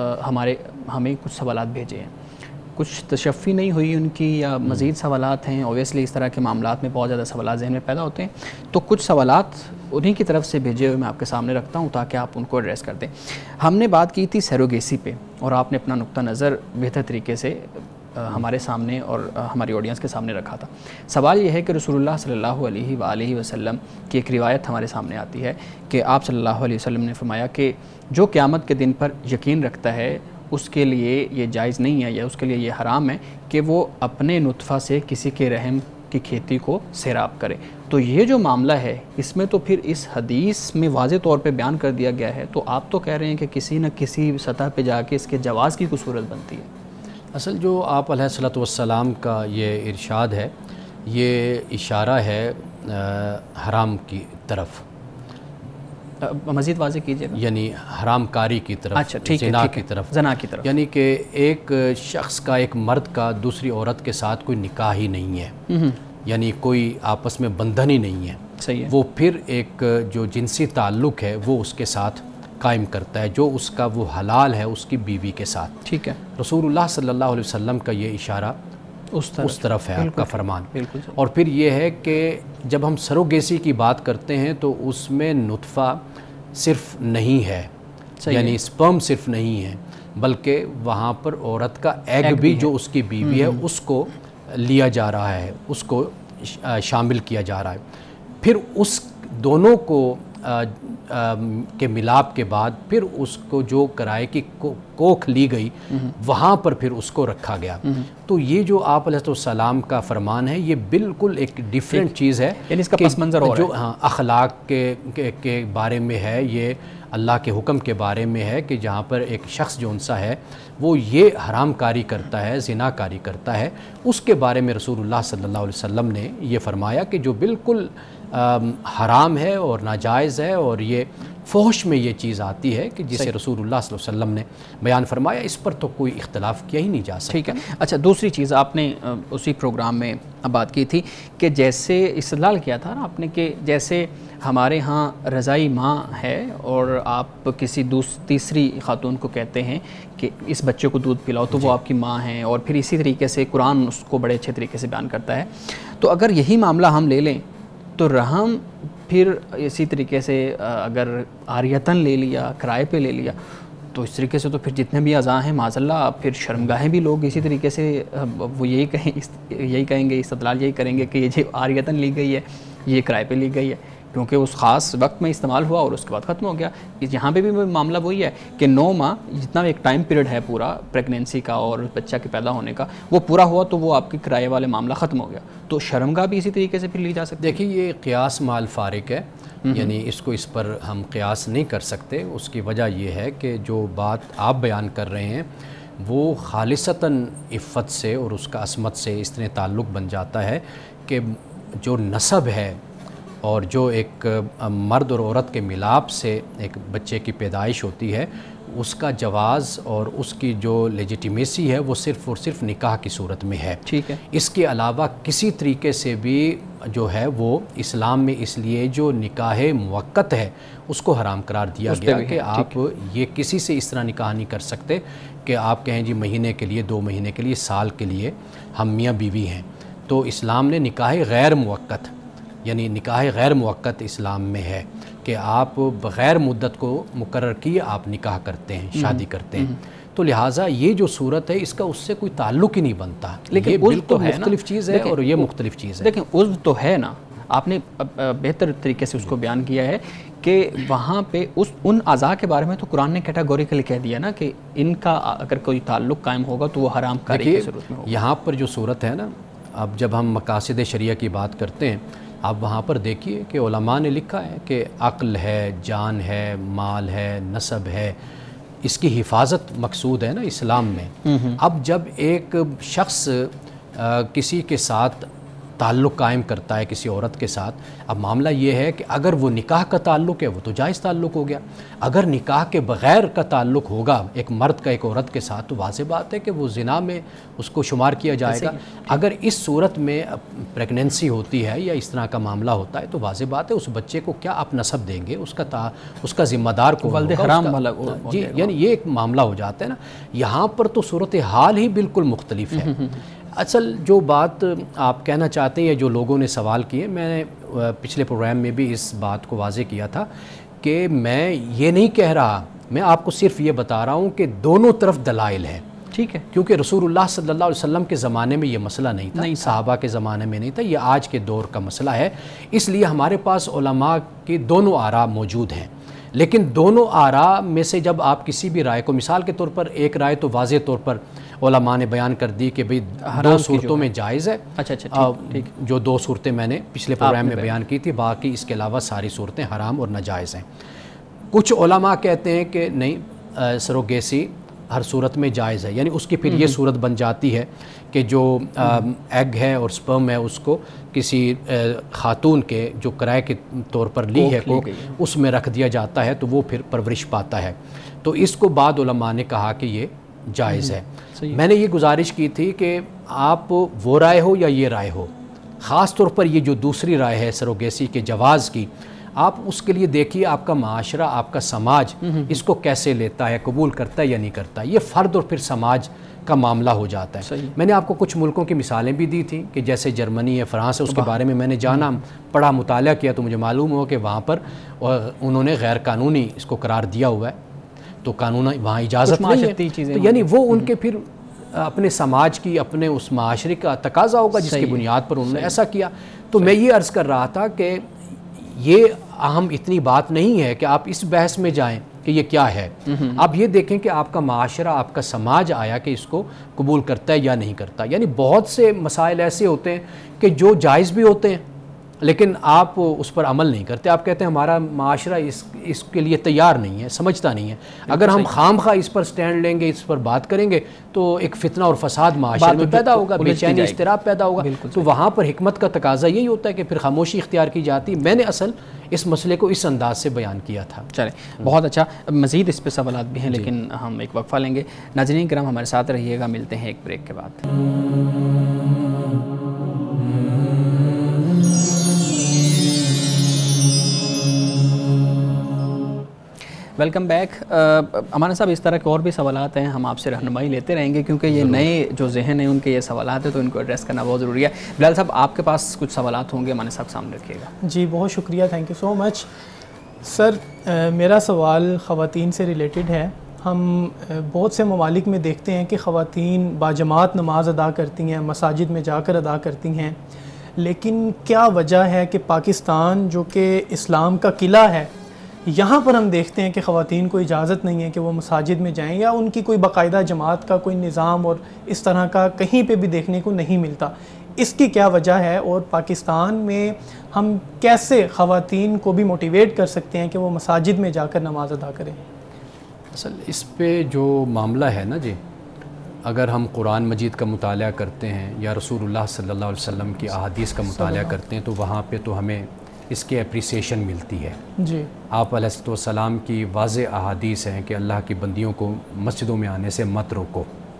A: ہمیں کچھ سوالات بھیجے ہیں، کچھ تشفی نہیں ہوئی ان کی یا مزید سوالات ہیں۔ اویسلی اس طرح کے معاملات میں بہت زیادہ سوالات ذہن میں پیدا ہوتے ہیں، تو کچھ سوالات انہی کی طرف سے بھیجے ہوئے میں آپ کے سامنے رکھتا ہوں تاکہ آپ ان کو ایڈریس کر دیں۔ ہم نے بات کی تھی سیروگیسی پہ، اور آپ نے اپنا نقطہ نظر بہتر طریقے سے ہمارے سامنے اور ہماری آڈینس کے سامنے رکھا تھا۔ سوال یہ ہے کہ رسول اللہ صلی اللہ علیہ وآلہ وسلم کی ایک روایت ہمارے سامنے آتی ہے کہ آپ صلی اللہ علیہ وسلم نے فرمایا کہ جو قیامت کے دن پر یقین رکھتا ہے اس کے لیے یہ جائز نہیں ہے یا اس کے لیے یہ حرام ہے کہ وہ اپنے نطفہ سے کسی کے رحم کی کھیتی کو سیراب کرے۔ تو یہ جو معاملہ ہے، اس میں تو پھر اس حدیث میں واضح طور پہ بیان کر دیا گیا ہے، تو آپ تو کہہ رہے ہیں کہ کسی نہ کسی سطح پہ جا کے اس کے جواز کی کوئی صورت بنتی ہے۔
B: اصل جو آپ علیہ السلام کا یہ ارشاد ہے، یہ اشارہ ہے حرام کی طرف،
A: مزید واضح کیجیے گا۔
B: یعنی حرام کاری کی طرف، زنا کی طرف، یعنی کہ ایک شخص کا، ایک مرد کا دوسری عورت کے ساتھ کوئی نکاح ہی نہیں ہے، یعنی کوئی آپس میں بندھن ہی نہیں ہے،
A: صحیح ہے،
B: وہ پھر ایک جو جنسی تعلق ہے وہ اس کے ساتھ قائم کرتا ہے، جو اس کا وہ حلال ہے اس کی بیوی کے ساتھ۔ ٹھیک ہے، رسول اللہ صلی اللہ علیہ وسلم کا یہ اشارہ اس طرف ہے، آپ کا فرمان۔ اور پھر یہ ہے کہ جب ہم سروگیسی کی بات کرتے ہیں تو اس میں نطفہ صرف نہیں ہے، یعنی سپرم صرف نہیں ہے، بلکہ وہاں پر عورت کا ایگ بھی جو اس کی بیوی ہے اس کو لیا جا رہا ہے، اس کو شامل کیا جا رہا ہے۔ پھر اس دونوں کو کے ملاپ کے بعد پھر اس کو جو کرائے کی کوکھ لی گئی وہاں پر پھر اس کو رکھا گیا۔ تو یہ جو آپ علیہ السلام کا فرمان ہے یہ بالکل ایک ڈیفرنٹ چیز ہے،
A: یعنی اس کا پس منظر ہو رہا ہے،
B: جو اخلاق کے بارے میں ہے، یہ اللہ کے حکم کے بارے میں ہے کہ جہاں پر ایک شخص جو انسا ہے وہ یہ حرام کاری کرتا ہے، زنا کاری کرتا ہے، اس کے بارے میں رسول اللہ صلی اللہ علیہ وسلم نے یہ فرمایا کہ جو بالکل حرام ہے اور ناجائز ہے، اور یہ فحش میں یہ چیز آتی ہے کہ جسے رسول اللہ صلی اللہ علیہ وسلم نے بیان فرمایا، اس پر تو کوئی اختلاف کیا ہی نہیں جا سکتا۔
A: ٹھیک ہے۔ اچھا، دوسری چیز آپ نے اسی پروگرام میں بات کی تھی کہ جیسے استدلال کیا تھا نا آپ نے کہ جیسے ہمارے ہاں رضائی ماں ہے اور آپ کسی تیسری خاتون کو کہتے ہیں کہ اس بچے کو دودھ پلاؤ تو وہ آپ کی ماں ہیں، اور پھر اسی طریقے سے قرآن اس کو بڑے اچھے طریقے سے بیان کرتا ہے، تو اگر یہی معاملہ ہم لے لیں تو رحم پھر اسی طریقے سے اگر عاریتاً لے لیا، کرائے پہ لے لیا، تو اس طریقے سے تو پھر جتنے بھی اعضاء ہیں معاذ اللہ پھر شرمگاہیں بھی لوگ اسی طریقے سے وہ یہی کہیں گے، استدلال یہی کریں گے کہ یہ عاریتاً لی گئی ہے، یہ کرائے پہ لی گئی ہے، کیونکہ اس خاص وقت میں استعمال ہوا اور اس کے بعد ختم ہو گیا۔ یہاں پہ بھی معاملہ وہی ہے کہ 9 ماہ جتنا ایک ٹائم پیریڈ ہے پورا پریگنینسی کا اور بچہ کے پیدا ہونے کا، وہ پورا ہوا تو وہ آپ کے کرائے والے معاملہ ختم ہو گیا، تو شرمگاہ بھی اسی طریقے سے پھر لی جا سکتی ہے۔
B: دیکھیے، یہ قیاس مال فارق ہے، یعنی اس کو اس پر ہم قیاس نہیں کر سکتے۔ اس کی وجہ یہ ہے کہ جو بات آپ بیان کر رہے ہیں وہ خالصتاً عفت سے اور اس کا عصمت سے اس طرح تعلق بن جاتا ہے کہ جو نسب ہے اور جو ایک مرد اور عورت کے ملاپ سے ایک بچے کی پیدائش ہوتی ہے، اس کا جواز اور اس کی جو لیجیٹیمیسی ہے وہ صرف اور صرف نکاح کی صورت میں ہے۔
A: ٹھیک ہے۔
B: اس کے علاوہ کسی طریقے سے بھی جو ہے وہ اسلام میں اس لیے جو نکاح موقت ہے اس کو حرام قرار دیا گیا کہ آپ یہ کسی سے اس طرح نکاح نہیں کر سکتے کہ آپ کہیں جی مہینے کے لیے، 2 مہینے کے لیے، سال کے لیے ہم میاں بیوی ہیں۔ تو اسلام نے نکاح غیر موقت، یعنی نکاح غیر موقت اسلام میں ہے کہ آپ بغیر مدت کو مقرر کیے آپ نکاح کرتے ہیں، شادی کرتے ہیں، تو لہٰذا یہ جو صورت ہے اس کا اس سے کوئی تعلق ہی نہیں بنتا، لیکن یہ بالکل مختلف چیز ہے اور یہ مختلف چیز ہے۔
A: لیکن عضو تو ہے نا، آپ نے بہتر طریقے سے اس کو بیان کیا ہے کہ وہاں پہ ان اعضاء کے بارے میں تو قرآن نے کیٹاگوریکلی کہہ دیا نا کہ ان کا اگر کوئی تعلق قائم ہوگا تو وہ حرام کاری کی صورت میں ہوگا۔
B: یہاں پر جو صورت ہے نا، اب جب ہم مقاصد شریعہ کی بات کرتے ہیں، آپ وہاں پر دیکھیے کہ علماء نے لکھا ہے کہ عقل ہے، جان ہے، مال ہے، نسب ہے، اس کی حفاظت مقصود ہے نا اسلام میں۔ اب جب ایک شخص کسی کے ساتھ تعلق قائم کرتا ہے، کسی عورت کے ساتھ، اب معاملہ یہ ہے کہ اگر وہ نکاح کا تعلق ہے وہ تو جائز تعلق ہو گیا، اگر نکاح کے بغیر کا تعلق ہوگا ایک مرد کا ایک عورت کے ساتھ تو واضح بات ہے کہ وہ زنا میں اس کو شمار کیا جائے گا۔ اگر اس صورت میں پریگنینسی ہوتی ہے یا اس طرح کا معاملہ ہوتا ہے تو واضح بات ہے اس بچے کو کیا آپ نسب دیں گے، اس کا ذمہ دار کون
A: ولد حرام والا
B: جی، یعنی یہ ایک معاملہ ہو جاتا ہے نا۔ یہاں پر تو صورتحال ہی بالکل مختلف ہے۔ اصل جو بات آپ کہنا چاہتے ہیں یا جو لوگوں نے سوال کیے، میں نے پچھلے پروگرام میں بھی اس بات کو واضح کیا تھا کہ میں یہ نہیں کہہ رہا، میں آپ کو صرف یہ بتا رہا ہوں کہ دونوں طرف دلائل ہیں۔ ٹھیک ہے، کیونکہ رسول اللہ صلی اللہ علیہ وسلم کے زمانے میں یہ مسئلہ نہیں تھا، صحابہ کے زمانے میں نہیں تھا، یہ آج کے دور کا مسئلہ ہے، اس لیے ہمارے پاس علماء کی دونوں آراء موجود ہیں۔ لیکن دونوں آراء میں سے جب آپ کسی بھی رائے کو، مثال کے طور پر ایک رائے تو واضح طور پر علماء نے بیان کر دی کہ بھئی 2 صورتوں میں جائز ہے، جو 2 صورتیں میں نے پچھلے پروگرام میں بیان کی تھی، باقی اس کے علاوہ ساری صورتیں حرام اور ناجائز ہیں۔ کچھ علماء کہتے ہیں کہ نہیں، سروگیسی ہر صورت میں جائز ہے، یعنی اس کی پھر یہ صورت بن جاتی ہے کہ جو ایگ ہے اور سپرم ہے اس کو کسی خاتون کے جو کرائے کے طور پر لی ہے کو اس میں رکھ دیا جاتا ہے تو وہ پھر پرورش پاتا ہے، تو اس کو بعض علماء نے کہا کہ یہ جائز ہے۔ میں نے یہ گزارش کی تھی کہ آپ وہ رائے ہو یا یہ رائے ہو، خاص طور پر یہ جو دوسری رائے ہے سروگیسی کے جواز کی، آپ اس کے لیے دیکھیے آپ کا معاشرہ، آپ کا سماج اس کو کیسے لیتا ہے، قبول کرتا ہے یا نہیں کرتا، یہ فرد اور پھر سماج کا معاملہ ہو جاتا ہے۔ میں نے آپ کو کچھ ملکوں کی مثالیں بھی دی تھیں کہ جیسے جرمنی ہے، فرانس ہے، اس کے بارے میں نے جانا، پڑھا، مطالعہ کیا تو مجھے معلوم ہوا کہ وہاں پر انہوں نے غیر قانونی اس کو قرار دیا ہوا ہے، تو قانون وہاں اجازت نہیں ہے، تو یعنی وہ ان کے پھر اپنے سماج کی، اپنے اس معاشرے کا تقاضا ہوگا جس کی بنیاد پر انہوں نے ایسا کیا۔ تو میں یہ عرض کر رہا تھا کہ یہ اہم اتنی بات نہیں ہے کہ آپ اس بحث میں جائیں کہ یہ کیا ہے، آپ یہ دیکھیں کہ آپ کا معاشرہ، آپ کا سماج آیا کہ اس کو قبول کرتا ہے یا نہیں کرتا۔ یعنی بہت سے مسائل ایسے ہوتے ہیں کہ جو جائز بھی ہوتے ہیں لیکن آپ اس پر عمل نہیں کرتے. آپ کہتے ہیں ہمارا معاشرہ اس کے لیے تیار نہیں ہے, سمجھتا نہیں ہے. اگر ہم خام خواہ اس پر سٹینڈ لیں گے, اس پر بات کریں گے, تو ایک فتنہ اور فساد معاشرے میں پیدا ہوگا, بے چینی اضطراب پیدا ہوگا. تو وہاں پر حکمت کا تقاضا یہی ہوتا ہے کہ پھر خاموشی اختیار کی جاتی. میں نے اصل اس مسئلے کو اس انداز سے بیان کیا تھا.
A: چلیں, بہت اچھا. مزید اس پہ سوالات بھی ہیں لیکن ہم ایک وقفہ لیں گے. ناظرین کرام ہمارے ساتھ رہیے گا, ملتے ہیں ایک بریک کے بعد. Welcome back. امان صاحب, اس طرح کے اور بھی سوالات ہیں, ہم آپ سے رہنمائی لیتے رہیں گے کیونکہ یہ نئے جو ذہن ہیں ان کے یہ سوالات ہیں تو ان کو ایڈریس کرنا بہت ضروری ہے. بلال صاحب, آپ کے پاس کچھ سوالات ہوں گے, امان صاحب سامنے رکھیے گا.
C: جی بہت شکریہ, تھینک یو سو مچ. سر میرا سوال خواتین سے ریلیٹڈ ہے. ہم بہت سے ممالک میں دیکھتے ہیں کہ خواتین باجماعت نماز ادا کرتی ہیں, مساجد میں جا کر ادا کرتی ہیں, لیکن کیا وجہ ہے کہ پاکستان جو کہ اسلام کا قلعہ ہے, یہاں پر ہم دیکھتے ہیں کہ خواتین کو اجازت نہیں ہے کہ وہ مساجد میں جائیں, یا ان کی کوئی باقاعدہ جماعت کا کوئی نظام اور اس طرح کا کہیں پہ بھی دیکھنے کو نہیں ملتا. اس کی کیا وجہ ہے, اور پاکستان میں ہم کیسے خواتین کو بھی موٹیویٹ کر سکتے ہیں کہ وہ مساجد میں جا کر نماز ادا کریں؟
B: اصل اس پہ جو معاملہ ہے نا جی, اگر ہم قرآن مجید کا مطالعہ کرتے ہیں یا رسول اللہ صلی اللہ علیہ وسلم کی احادیث کا مطالعہ کرتے ہیں تو وہاں پہ تو ہمیں اس کی اپریسیشن ملتی ہے.
C: جی,
B: آپ علیہ السلام کی واضح احادیث ہیں کہ اللہ کی بندیوں کو مسجدوں میں آنے سے مت روکو,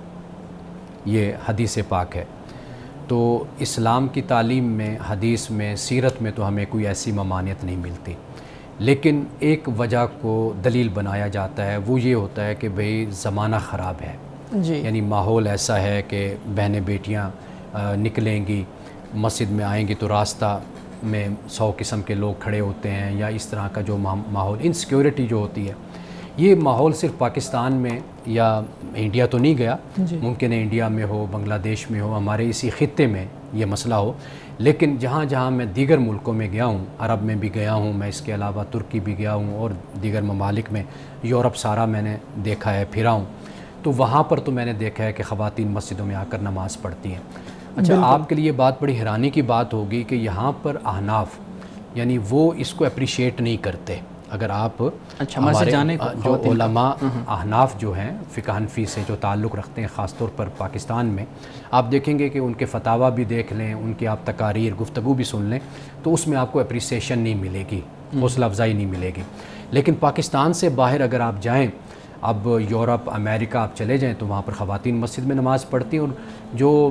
B: یہ حدیث پاک ہے. تو اسلام کی تعلیم میں, حدیث میں, سیرت میں تو ہمیں کوئی ایسی ممانعت نہیں ملتی. لیکن ایک وجہ کو دلیل بنایا جاتا ہے, وہ یہ ہوتا ہے کہ بھئی زمانہ خراب ہے.
C: جی,
B: یعنی ماحول ایسا ہے کہ بہنیں بیٹیاں نکلیں گی, مسجد میں آئیں گی تو راستہ میں 100 قسم کے لوگ کھڑے ہوتے ہیں, یا اس طرح کا جو ماحول, انسیکیورٹی جو ہوتی ہے, یہ ماحول صرف پاکستان میں یا انڈیا تو نہیں گیا, ممکن ہے انڈیا میں ہو, بنگلہ دیش میں ہو, ہمارے اسی خطے میں یہ مسئلہ ہو. لیکن جہاں جہاں میں دیگر ملکوں میں گیا ہوں, عرب میں بھی گیا ہوں میں, اس کے علاوہ ترکی بھی گیا ہوں اور دیگر ممالک میں, یورپ سارا میں نے دیکھا ہے, پھرا ہوں, تو وہاں پر تو میں نے دیکھا ہے کہ خواتین مسجدوں میں آ کر نماز پڑھتی ہیں. اچھا, آپ کے لیے بات بڑی حیرانی کی بات ہوگی کہ یہاں پر احناف یعنی وہ اس کو اپریشیٹ نہیں کرتے. اگر آپ ہمارے جو علماء احناف جو ہیں, فقہ حنفی سے جو تعلق رکھتے ہیں خاص طور پر پاکستان میں, آپ دیکھیں گے کہ ان کے فتاویٰ بھی دیکھ لیں, ان کی آپ تقاریر, گفتگو بھی سن لیں, تو اس میں آپ کو اپریسیشن نہیں ملے گی, حوصلہ افزائی نہیں ملے گی. لیکن پاکستان سے باہر اگر آپ جائیں, اب یورپ, امریکہ آپ چلے جائیں, تو وہاں پر خواتین مسجد میں نماز پڑھتی ہیں, اور جو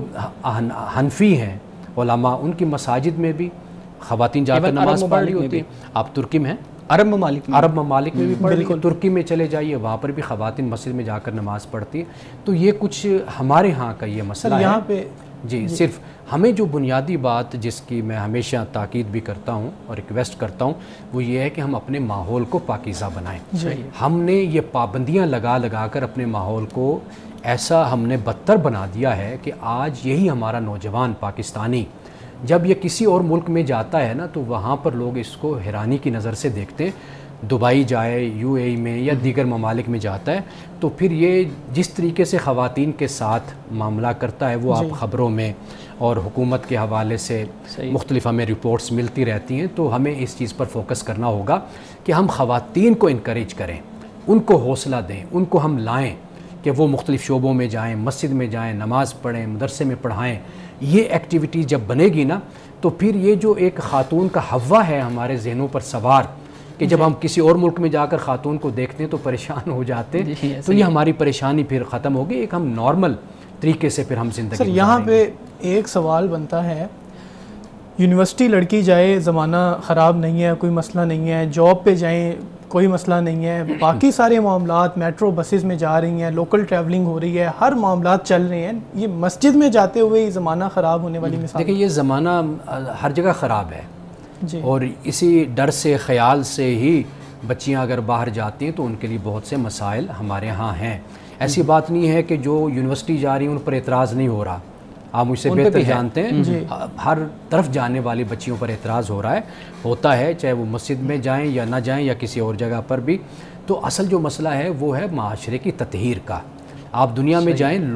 B: حنفی ہیں علماء, ان کی مساجد میں بھی خواتین جا کر نماز پڑھ رہی ہوتی ہیں. آپ ترکی میں ہیں, عرب ممالک میں بھی پڑھ رہی ہیں, ترکی میں چلے جائیے, وہاں پر بھی خواتین مسجد میں جا کر نماز پڑھتی ہیں. تو یہ کچھ ہمارے ہاں کا یہ مسئلہ ہے
C: یہاں پہ.
B: جی, صرف ہمیں جو بنیادی بات جس کی میں ہمیشہ تاکید بھی کرتا ہوں اور ریکویسٹ کرتا ہوں, وہ یہ ہے کہ ہم اپنے ماحول کو پاکیزہ بنائیں. ہم نے یہ پابندیاں لگا لگا کر اپنے ماحول کو ایسا ہم نے بدتر بنا دیا ہے کہ آج یہی ہمارا نوجوان پاکستانی جب یہ کسی اور ملک میں جاتا ہے نا, تو وہاں پر لوگ اس کو حیرانی کی نظر سے دیکھتے ہیں. دبئی جائے, یو اے ای میں یا دیگر ممالک میں جاتا ہے, تو پھر یہ جس طریقے سے خواتین کے ساتھ معاملہ کرتا ہے, وہ آپ خبروں میں اور حکومت کے حوالے سے مختلف ہمیں رپورٹس ملتی رہتی ہیں. تو ہمیں اس چیز پر فوکس کرنا ہوگا کہ ہم خواتین کو انکریج کریں, ان کو حوصلہ دیں, ان کو ہم لائیں کہ وہ مختلف شعبوں میں جائیں, مسجد میں جائیں, نماز پڑھیں, مدرسے میں پڑھائیں. یہ ایکٹیویٹی جب بنے گی نا, تو پھر یہ جو ایک خاتون کا ہوا ہے ہمارے ذہنوں پر سوار, کہ جب ہم کسی اور ملک میں جا کر خاتون کو دیکھتے ہیں تو پریشان ہو جاتے ہیں, تو یہ ہماری پریشانی پھر ختم ہوگی, ایک ہم نارمل طریقے سے پھر ہم زندگی.
C: سر یہاں پہ ایک سوال بنتا ہے, یونیورسٹی لڑکی جائے زمانہ خراب نہیں ہے, کوئی مسئلہ نہیں ہے, جاب پہ جائیں کوئی مسئلہ نہیں ہے, باقی سارے معاملات, میٹرو بسز میں جا رہی ہیں, لوکل ٹریولنگ ہو رہی ہے, ہر معاملات چل رہے ہیں, یہ مسجد میں جاتے ہوئے زمانہ خراب ہونے والی مثال.
B: دیکھیں, یہ زمانہ ہر جگہ خراب ہے, اور اسی ڈر سے, خیال سے ہی بچیاں اگر باہر جاتی ہیں تو ان کے لیے بہت سے مسائل ہمارے ہاں ہیں. ایسی بات نہیں ہے کہ جو یونیورسٹی جا رہی ہیں ان پر اعتراض نہیں ہو رہا, آپ مجھ سے بہتر جانتے ہیں, ہر طرف جانے والی بچیوں پر اعتراض ہو رہا ہے, ہوتا ہے, چاہے وہ مسجد میں جائیں یا نہ جائیں یا کسی اور جگہ پر بھی. تو اصل جو مسئلہ ہے وہ ہے معاشرے کی تطہیر کا. آپ دنیا میں جائیں, لوگ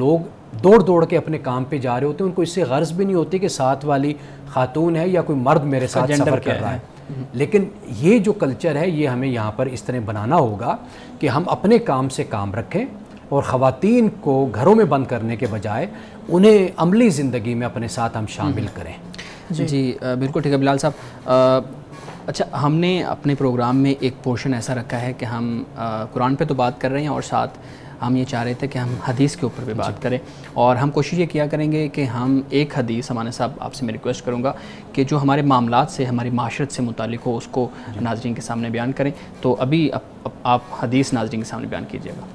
B: دوڑ دوڑ کے اپنے کام پہ جا رہے ہوتے ہیں، ان کو اس سے غرض بھی نہیں ہوتی کہ ساتھ والی خاتون ہے یا کوئی مرد میرے ساتھ سفر کر رہا ہے. لیکن یہ جو کلچر ہے یہ ہمیں یہاں پر اس طرح بنانا ہوگا کہ ہم اپنے کام سے کام رکھیں اور خواتین کو گھروں میں بند کرنے کے بجائے انہیں عملی زندگی میں اپنے ساتھ ہم شامل کریں.
A: جی بالکل ٹھیک ہے بلال صاحب. اچھا، ہم نے اپنے پروگرام میں ایک پورشن ایسا رکھا ہے کہ ہم قرآن پہ تو بات کر رہے ہیں اور ساتھ ہم یہ چاہ رہے تھے کہ ہم حدیث کے اوپر بھی بات کریں، اور ہم کوشش یہ کیا کریں گے کہ ہم ایک حدیث، ہمارے صاحب آپ سے میں ریکویسٹ کروں گا کہ جو ہمارے معاملات سے، ہماری معاشرت سے متعلق ہو، اس کو ناظرین کے سامنے بیان کریں. تو ابھی آپ حدیث ناظرین کے سامنے بیان کیجیے گا.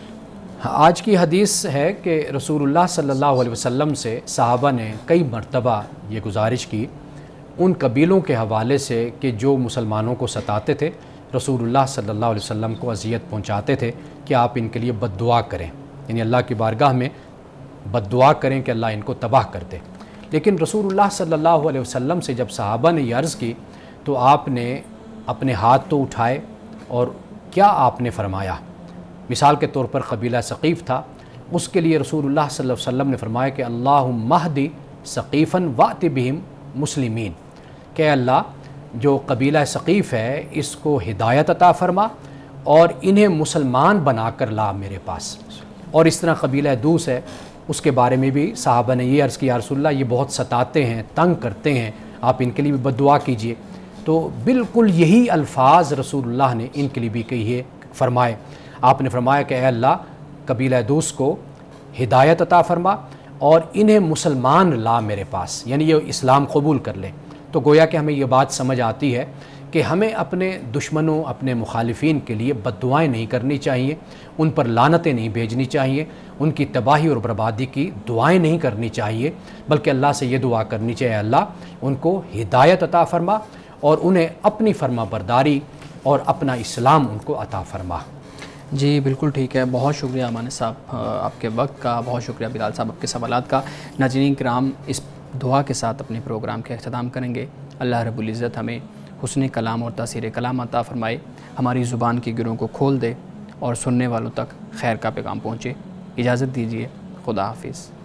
B: آج کی حدیث ہے کہ رسول اللہ صلی اللہ علیہ وسلم سے صحابہ نے کئی مرتبہ یہ گزارش کی ان قبیلوں کے حوالے سے کہ جو مسلمانوں کو ستاتے تھے، رسول اللہ صلی اللہ علیہ وسلم کو اذیت پہنچاتے تھے، کہ آپ ان کے لیے بد دعا کریں، یعنی اللہ کی بارگاہ میں بد دعا کریں کہ اللہ ان کو تباہ کر دے. لیکن رسول اللہ صلی اللہ علیہ وسلم سے جب صحابہ نے یہ عرض کی تو آپ نے اپنے ہاتھ تو اٹھائے، اور کیا آپ نے فرمایا؟ مثال کے طور پر قبیلہ ثقیف تھا، اس کے لیے رسول اللہ صلی اللہ علیہ وسلم نے فرمایا کہ اللہم اہدی ثقیفاً وأت بہم مسلمین، کہ اللہ جو قبیلہ ثقیف ہے اس کو ہدایت عطا فرما اور انہیں مسلمان بنا کر لا میرے پاس. اور اس طرح قبیلہ دوس ہے، اس کے بارے میں بھی صحابہ نے یہ عرض کیا، رسول اللہ یہ بہت ستاتے ہیں، تنگ کرتے ہیں، آپ ان کے لیے بھی بد دعا کیجئے. تو بالکل یہی الفاظ رسول اللہ نے ان کے لیے بھی کہیے فرمائے. آپ نے فرمایا کہ اے اللہ قبیلہ دوس کو ہدایت عطا فرما اور انہیں مسلمان لا میرے پاس، یعنی یہ اسلام قبول کر لے. تو گویا کہ ہمیں یہ بات سمجھ آتی ہے کہ ہمیں اپنے دشمنوں، اپنے مخالفین کے لیے بد دعائیں نہیں کرنی چاہیے، ان پر لعنتیں نہیں بھیجنی چاہیے، ان کی تباہی اور بربادی کی دعائیں نہیں کرنی چاہیے، بلکہ اللہ سے یہ دعا کرنی چاہیے، اللہ ان کو ہدایت عطا فرما اور انہیں اپنی فرما برداری اور اپنا اسلام ان کو عطا فرما.
A: جی بالکل ٹھیک ہے. بہت شکریہ امان صاحب آپ کے وقت کا، بہت شکریہ بلال صاحب آپ کے سوالات کا. ناظرین کرام، اس دعا کے ساتھ اپنے پروگرام کے اختتام کریں گے. اللہ رب العزت ہمیں حسن کلام اور تاثیر کلام عطا فرمائے، ہماری زبان کی گروں کو کھول دے اور سننے والوں تک خیر کا پیغام پہنچے. اجازت دیجیے، خدا حافظ.